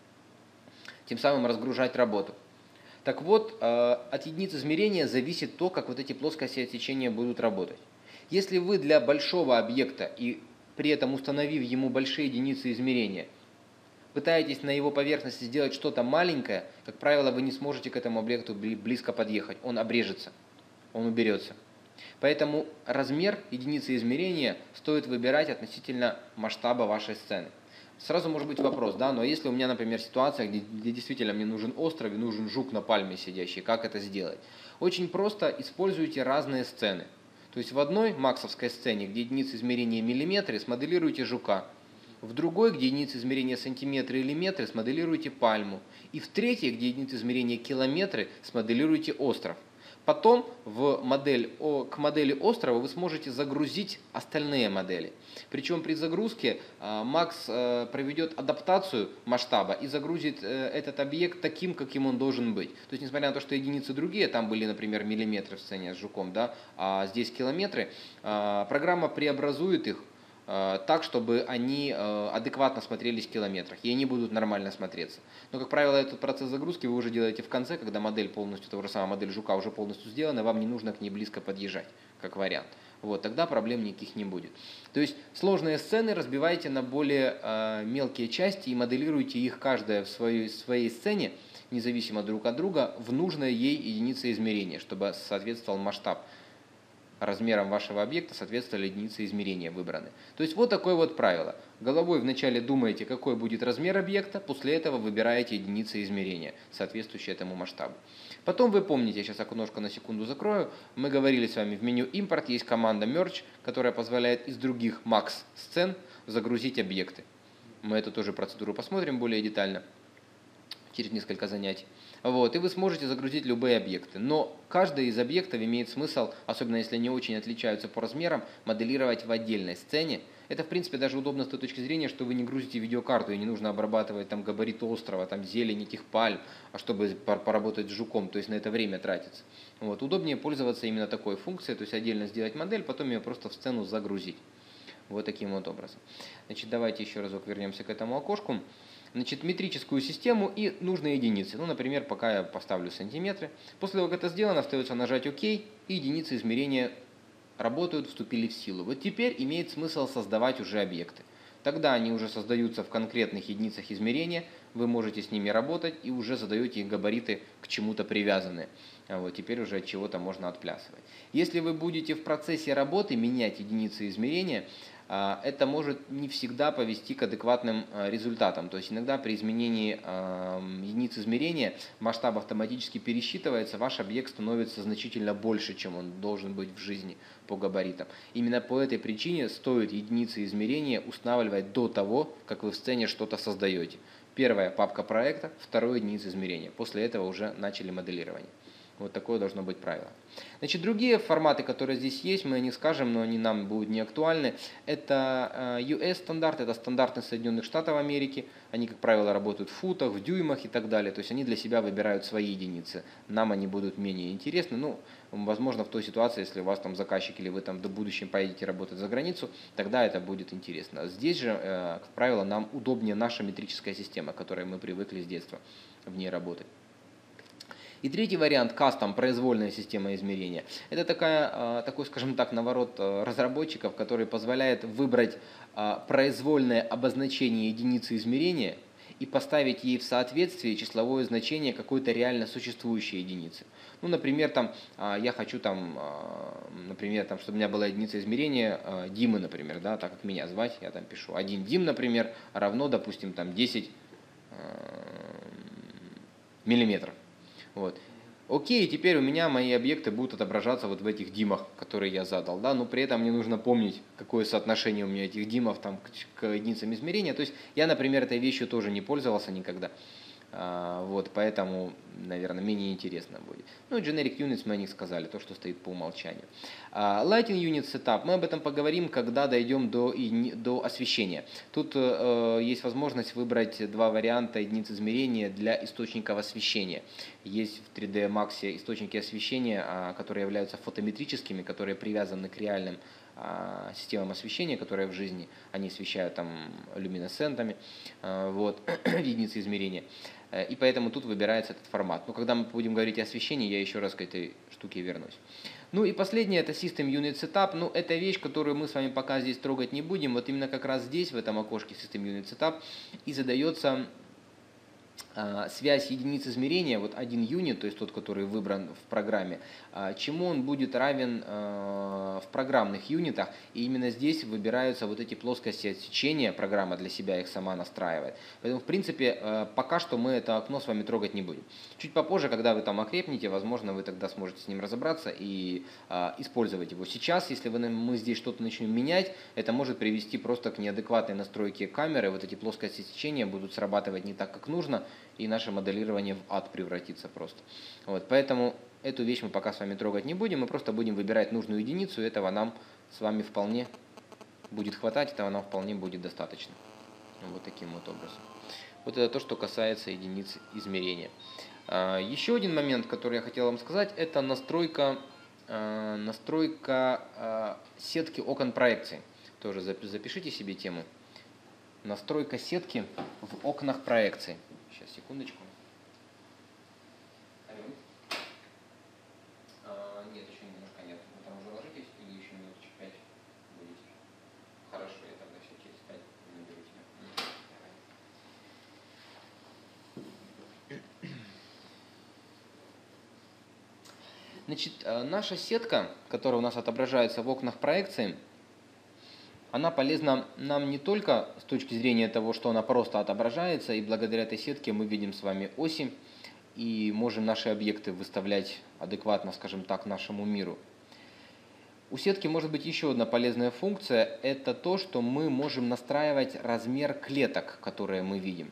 Тем самым разгружать работу. Так вот, от единиц измерения зависит то, как вот эти плоскости отсечения будут работать. Если вы для большого объекта и при этом установив ему большие единицы измерения, пытаетесь на его поверхности сделать что-то маленькое, как правило, вы не сможете к этому объекту близко подъехать. Он обрежется, он уберется. Поэтому размер единицы измерения стоит выбирать относительно масштаба вашей сцены. Сразу может быть вопрос, да, но если у меня, например, ситуация, где действительно мне нужен остров и нужен жук на пальме сидящий, как это сделать? Очень просто используйте разные сцены. То есть в одной максовской сцене, где единицы измерения миллиметры, смоделируйте жука. В другой, где единицы измерения сантиметры или метры, смоделируйте пальму. И в третьей, где единицы измерения километры, смоделируйте остров. Потом к модели острова вы сможете загрузить остальные модели. Причем при загрузке Max проведет адаптацию масштаба и загрузит этот объект таким, каким он должен быть. То есть, несмотря на то, что единицы другие, там были, например, миллиметры в сцене с жуком, да, а здесь километры, программа преобразует их так, чтобы они адекватно смотрелись в километрах, и они будут нормально смотреться. Но, как правило, этот процесс загрузки вы уже делаете в конце, когда модель полностью, того же самого модель жука уже полностью сделана, вам не нужно к ней близко подъезжать, как вариант. Вот, тогда проблем никаких не будет. То есть сложные сцены разбивайте на более мелкие части и моделируйте их каждая в своей сцене, независимо друг от друга, в нужной ей единице измерения, чтобы соответствовал масштаб размерам вашего объекта, соответствовали единицы измерения выбраны. То есть вот такое вот правило. Головой вначале думаете, какой будет размер объекта, после этого выбираете единицы измерения, соответствующие этому масштабу. Потом вы помните, я сейчас окошко на секунду закрою, мы говорили с вами, в меню импорт есть команда merge, которая позволяет из других max сцен загрузить объекты. Мы эту тоже процедуру посмотрим более детально через несколько занятий. Вот, и вы сможете загрузить любые объекты. Но каждый из объектов имеет смысл, особенно если они очень отличаются по размерам, моделировать в отдельной сцене. Это, в принципе, даже удобно с той точки зрения, что вы не грузите видеокарту, и не нужно обрабатывать там габарит острова, там зелень этих пальм, чтобы поработать с жуком, то есть на это время тратится. Вот, удобнее пользоваться именно такой функцией, то есть отдельно сделать модель, потом ее просто в сцену загрузить. Вот таким вот образом. Значит, давайте еще разок вернемся к этому окошку. Значит, метрическую систему и нужные единицы. Ну, например, пока я поставлю сантиметры. После того, как это сделано, остается нажать ОК, и единицы измерения работают, вступили в силу. Вот теперь имеет смысл создавать уже объекты. Тогда они уже создаются в конкретных единицах измерения, вы можете с ними работать и уже задаете их габариты к чему-то привязанные. Вот теперь уже от чего-то можно отплясывать. Если вы будете в процессе работы менять единицы измерения, это может не всегда повести к адекватным результатам. То есть иногда при изменении единиц измерения масштаб автоматически пересчитывается, ваш объект становится значительно больше, чем он должен быть в жизни по габаритам. Именно по этой причине стоит единицы измерения устанавливать до того, как вы в сцене что-то создаете. Первая папка проекта, второе единица измерения. После этого уже начали моделирование. Вот такое должно быть правило. Значит, другие форматы, которые здесь есть, мы о них скажем, но они нам будут не актуальны. Это US-стандарт, это стандарты Соединенных Штатов Америки. Они, как правило, работают в футах, в дюймах и так далее. То есть они для себя выбирают свои единицы. Нам они будут менее интересны. Ну, возможно, в той ситуации, если у вас там заказчик или вы там в будущем поедете работать за границу, тогда это будет интересно. Здесь же, как правило, нам удобнее наша метрическая система, к которой мы привыкли с детства в ней работать. И третий вариант, custom, произвольная система измерения. Это такой, скажем так, наворот разработчиков, который позволяет выбрать произвольное обозначение единицы измерения и поставить ей в соответствие числовое значение какой-то реально существующей единицы. Ну, например, я хочу, например, чтобы у меня была единица измерения димы, например, да, так как меня звать, я там пишу 1 дим, например, равно, допустим, 10 миллиметров. Вот. Окей, теперь у меня мои объекты будут отображаться вот в этих димах, которые я задал, да, но при этом мне нужно помнить, какое соотношение у меня этих димов к единицам измерения. То есть я, например, этой вещью тоже не пользовался никогда. Вот, поэтому, наверное, менее интересно будет. Ну, Generic Units мы о них сказали, то, что стоит по умолчанию. Lighting Unit Setup, мы об этом поговорим, когда дойдем до освещения. Тут есть возможность выбрать два варианта единиц измерения для источников освещения. Есть в 3D Max источники освещения, которые являются фотометрическими, которые привязаны к реальным системам освещения, которые в жизни, они освещают люминесцентами, вот, единицы измерения. И поэтому тут выбирается этот формат. Но когда мы будем говорить о освещении, я еще раз к этой штуке вернусь. Ну и последнее, это System Unit Setup. Ну, это вещь, которую мы с вами пока здесь трогать не будем. Вот именно как раз здесь, в этом окошке System Unit Setup, и задается связь единиц измерения, вот один юнит, то есть тот, который выбран в программе, чему он будет равен в программных юнитах, и именно здесь выбираются вот эти плоскости отсечения, программа для себя их сама настраивает. Поэтому, в принципе, пока что мы это окно с вами трогать не будем. Чуть попозже, когда вы там окрепнете, возможно, вы тогда сможете с ним разобраться и использовать его. Сейчас, если мы здесь что-то начнем менять, это может привести просто к неадекватной настройке камеры, вот эти плоскости отсечения будут срабатывать не так, как нужно, и наше моделирование в ад превратится просто. Вот, поэтому эту вещь мы пока с вами трогать не будем, мы просто будем выбирать нужную единицу, и этого нам с вами вполне будет хватать, этого нам вполне будет достаточно. Вот таким вот образом. Вот это то, что касается единиц измерения. Еще один момент, который я хотел вам сказать, это настройка сетки окон проекции. Тоже запишите себе тему. Настройка сетки в окнах проекции. Сейчас, секундочку. Нет, еще немножко нет. Вы там уже ложитесь или еще минуточек 5 будете? Хорошо, я тогда все через 5 наберу тебя. Значит, наша сетка, которая у нас отображается в окнах проекции, она полезна нам не только с точки зрения того, что она просто отображается, и благодаря этой сетке мы видим с вами оси и можем наши объекты выставлять адекватно, скажем так, нашему миру. У сетки может быть еще одна полезная функция, это то, что мы можем настраивать размер клеток, которые мы видим.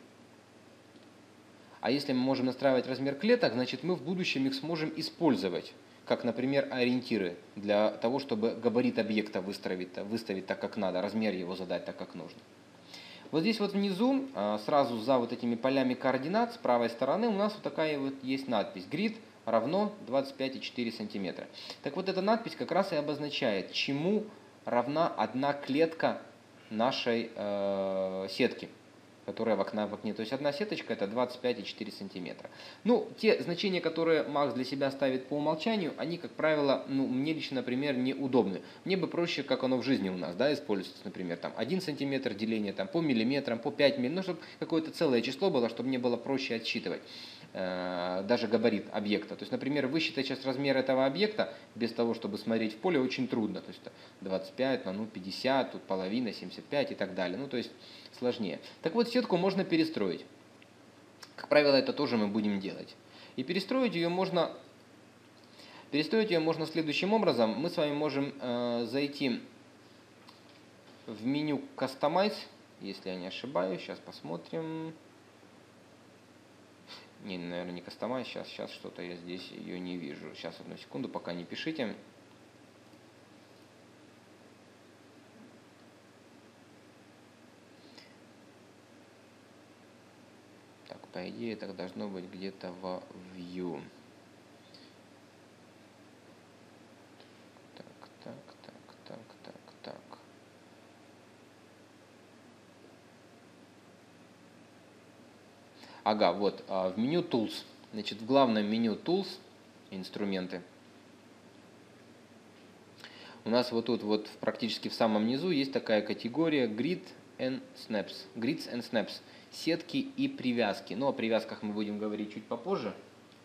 А если мы можем настраивать размер клеток, значит мы в будущем их сможем использовать, как, например, ориентиры для того, чтобы габарит объекта выставить так, как надо, размер его задать так, как нужно. Вот здесь вот внизу, сразу за вот этими полями координат, с правой стороны у нас вот такая вот есть надпись «Grid равно 25,4 см». Так вот эта надпись как раз и обозначает, чему равна одна клетка нашей сетки, которая в окне. То есть одна сеточка это 25,4 см. Ну, те значения, которые Макс для себя ставит по умолчанию, они, как правило, мне лично, например, неудобны. Мне бы проще, как оно в жизни у нас, да, используется, например, 1 см деление по миллиметрам, по 5 мм, ну, чтобы какое-то целое число было, чтобы мне было проще отсчитывать даже габарит объекта. То есть, например, высчитать сейчас размер этого объекта без того, чтобы смотреть в поле, очень трудно. То есть 25 на 50, тут половина, 75 и так далее. Ну, то есть сложнее. Так вот, сетку можно перестроить. Как правило, это тоже мы будем делать. И перестроить ее можно следующим образом. Мы с вами можем зайти в меню Customize, если я не ошибаюсь. Сейчас посмотрим. Не, наверное, не кастомайз. Сейчас что-то я здесь ее не вижу. Сейчас, одну секунду, пока не пишите. Так, по идее, это должно быть где-то в View. Так. Ага, вот, в меню Tools. Значит, в главном меню Tools, инструменты, у нас вот тут вот практически в самом низу есть такая категория Grid and Snaps. Grids and Snaps. Сетки и привязки. Ну, о привязках мы будем говорить чуть попозже.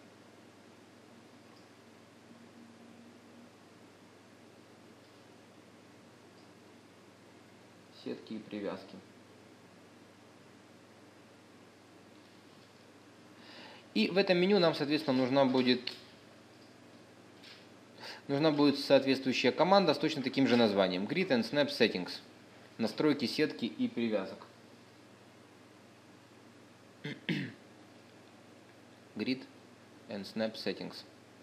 Сетки и привязки. И в этом меню нам, соответственно, нужна будет соответствующая команда с точно таким же названием. Grid and Snap Settings. Настройки сетки и привязок. Grid and Snap Settings.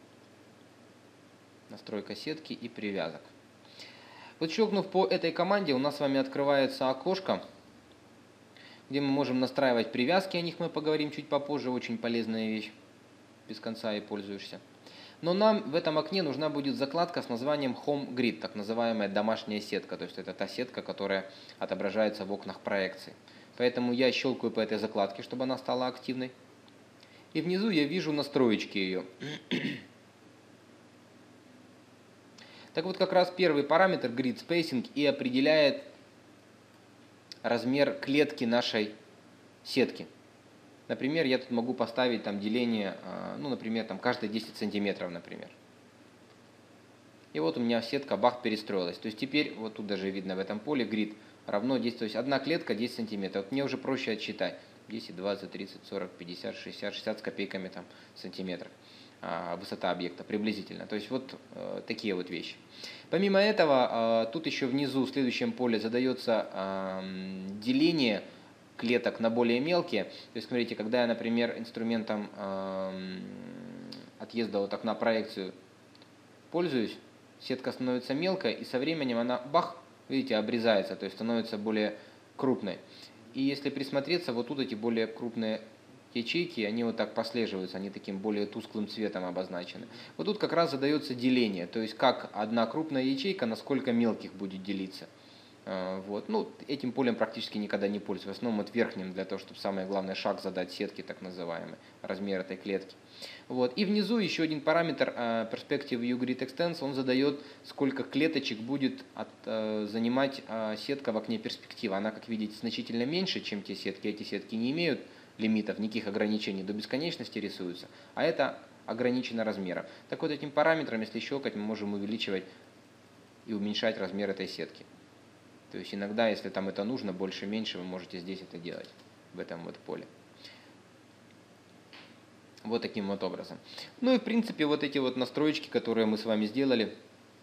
Настройка сетки и привязок. Вот щелкнув по этой команде, у нас с вами открывается окошко, где мы можем настраивать привязки, о них мы поговорим чуть попозже, очень полезная вещь, без конца и пользуешься. Но нам в этом окне нужна будет закладка с названием Home Grid, так называемая домашняя сетка, то есть это та сетка, которая отображается в окнах проекции. Поэтому я щелкаю по этой закладке, чтобы она стала активной. И внизу я вижу настроечки ее. Так вот, как раз первый параметр Grid Spacing и определяет размер клетки нашей сетки. Например, я тут могу поставить там деление, ну, например, там каждые 10 сантиметров, например. И вот у меня сетка бах перестроилась. То есть теперь, вот тут даже видно в этом поле, grid равно 10, то есть одна клетка 10 сантиметров. Вот мне уже проще отсчитать. 10, 20, 30, 40, 50, 60 с копейками там сантиметров. Высота объекта приблизительно. То есть вот такие вот вещи. Помимо этого, тут еще внизу в следующем поле задается деление клеток на более мелкие. То есть, смотрите, когда я, например, инструментом отъезда от окна проекцию пользуюсь, сетка становится мелкой, и со временем она, бах, видите, обрезается, то есть становится более крупной. И если присмотреться, вот тут эти более крупные ячейки, они вот так прослеживаются, они таким более тусклым цветом обозначены. Вот тут как раз задается деление, то есть как одна крупная ячейка на сколько мелких будет делиться. Вот. Ну, этим полем практически никогда не пользуюсь. В основном вот верхним, для того, чтобы самое главное шаг задать сетки, так называемый, размер этой клетки. Вот. И внизу еще один параметр Perspective View Grid Extends, он задает, сколько клеточек будет занимать сетка в окне перспективы. Она, как видите, значительно меньше, чем те сетки. Эти сетки не имеют лимитов, никаких ограничений, до бесконечности рисуются, а это ограничено размером. Так вот, этим параметром, если щелкать, мы можем увеличивать и уменьшать размер этой сетки. То есть иногда, если там это нужно, больше-меньше, вы можете здесь это делать, в этом вот поле. Вот таким вот образом. Ну и в принципе вот эти вот настроечки, которые мы с вами сделали,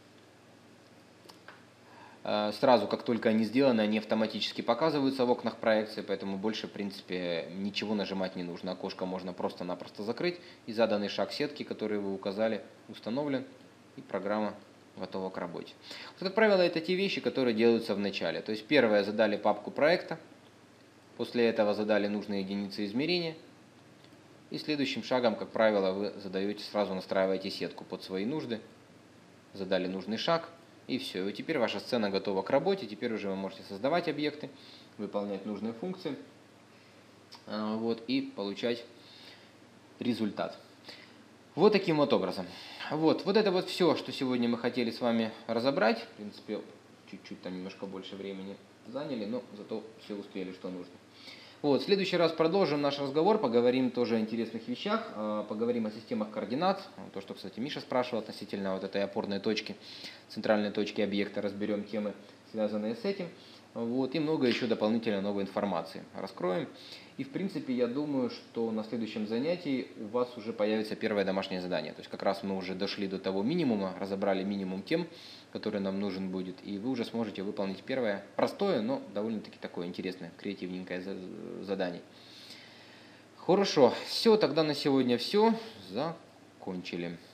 сразу, как только они сделаны, они автоматически показываются в окнах проекции, поэтому больше, в принципе, ничего нажимать не нужно. Окошко можно просто-напросто закрыть, и заданный шаг сетки, который вы указали, установлен, и программа готова к работе. Вот, как правило, это те вещи, которые делаются в начале. То есть первое, задали папку проекта, после этого задали нужные единицы измерения, и следующим шагом, как правило, вы задаете, сразу настраиваете сетку под свои нужды, задали нужный шаг, и все. И теперь ваша сцена готова к работе, теперь уже вы можете создавать объекты, выполнять нужные функции, вот, и получать результат. Вот таким вот образом. Вот это вот все, что сегодня мы хотели с вами разобрать. В принципе, чуть-чуть там немножко больше времени заняли, но зато все успели, что нужно. Вот, в следующий раз продолжим наш разговор, поговорим тоже о интересных вещах, поговорим о системах координат, то, что, кстати, Миша спрашивал относительно вот этой опорной точки, центральной точки объекта, разберем темы, связанные с этим, вот, и много еще дополнительно новой информации раскроем. И, в принципе, я думаю, что на следующем занятии у вас уже появится первое домашнее задание. То есть как раз мы уже дошли до того минимума, разобрали минимум тем, который нам нужен будет, и вы уже сможете выполнить первое простое, но довольно-таки такое интересное, креативненькое задание. Хорошо, все, тогда на сегодня все. Закончили.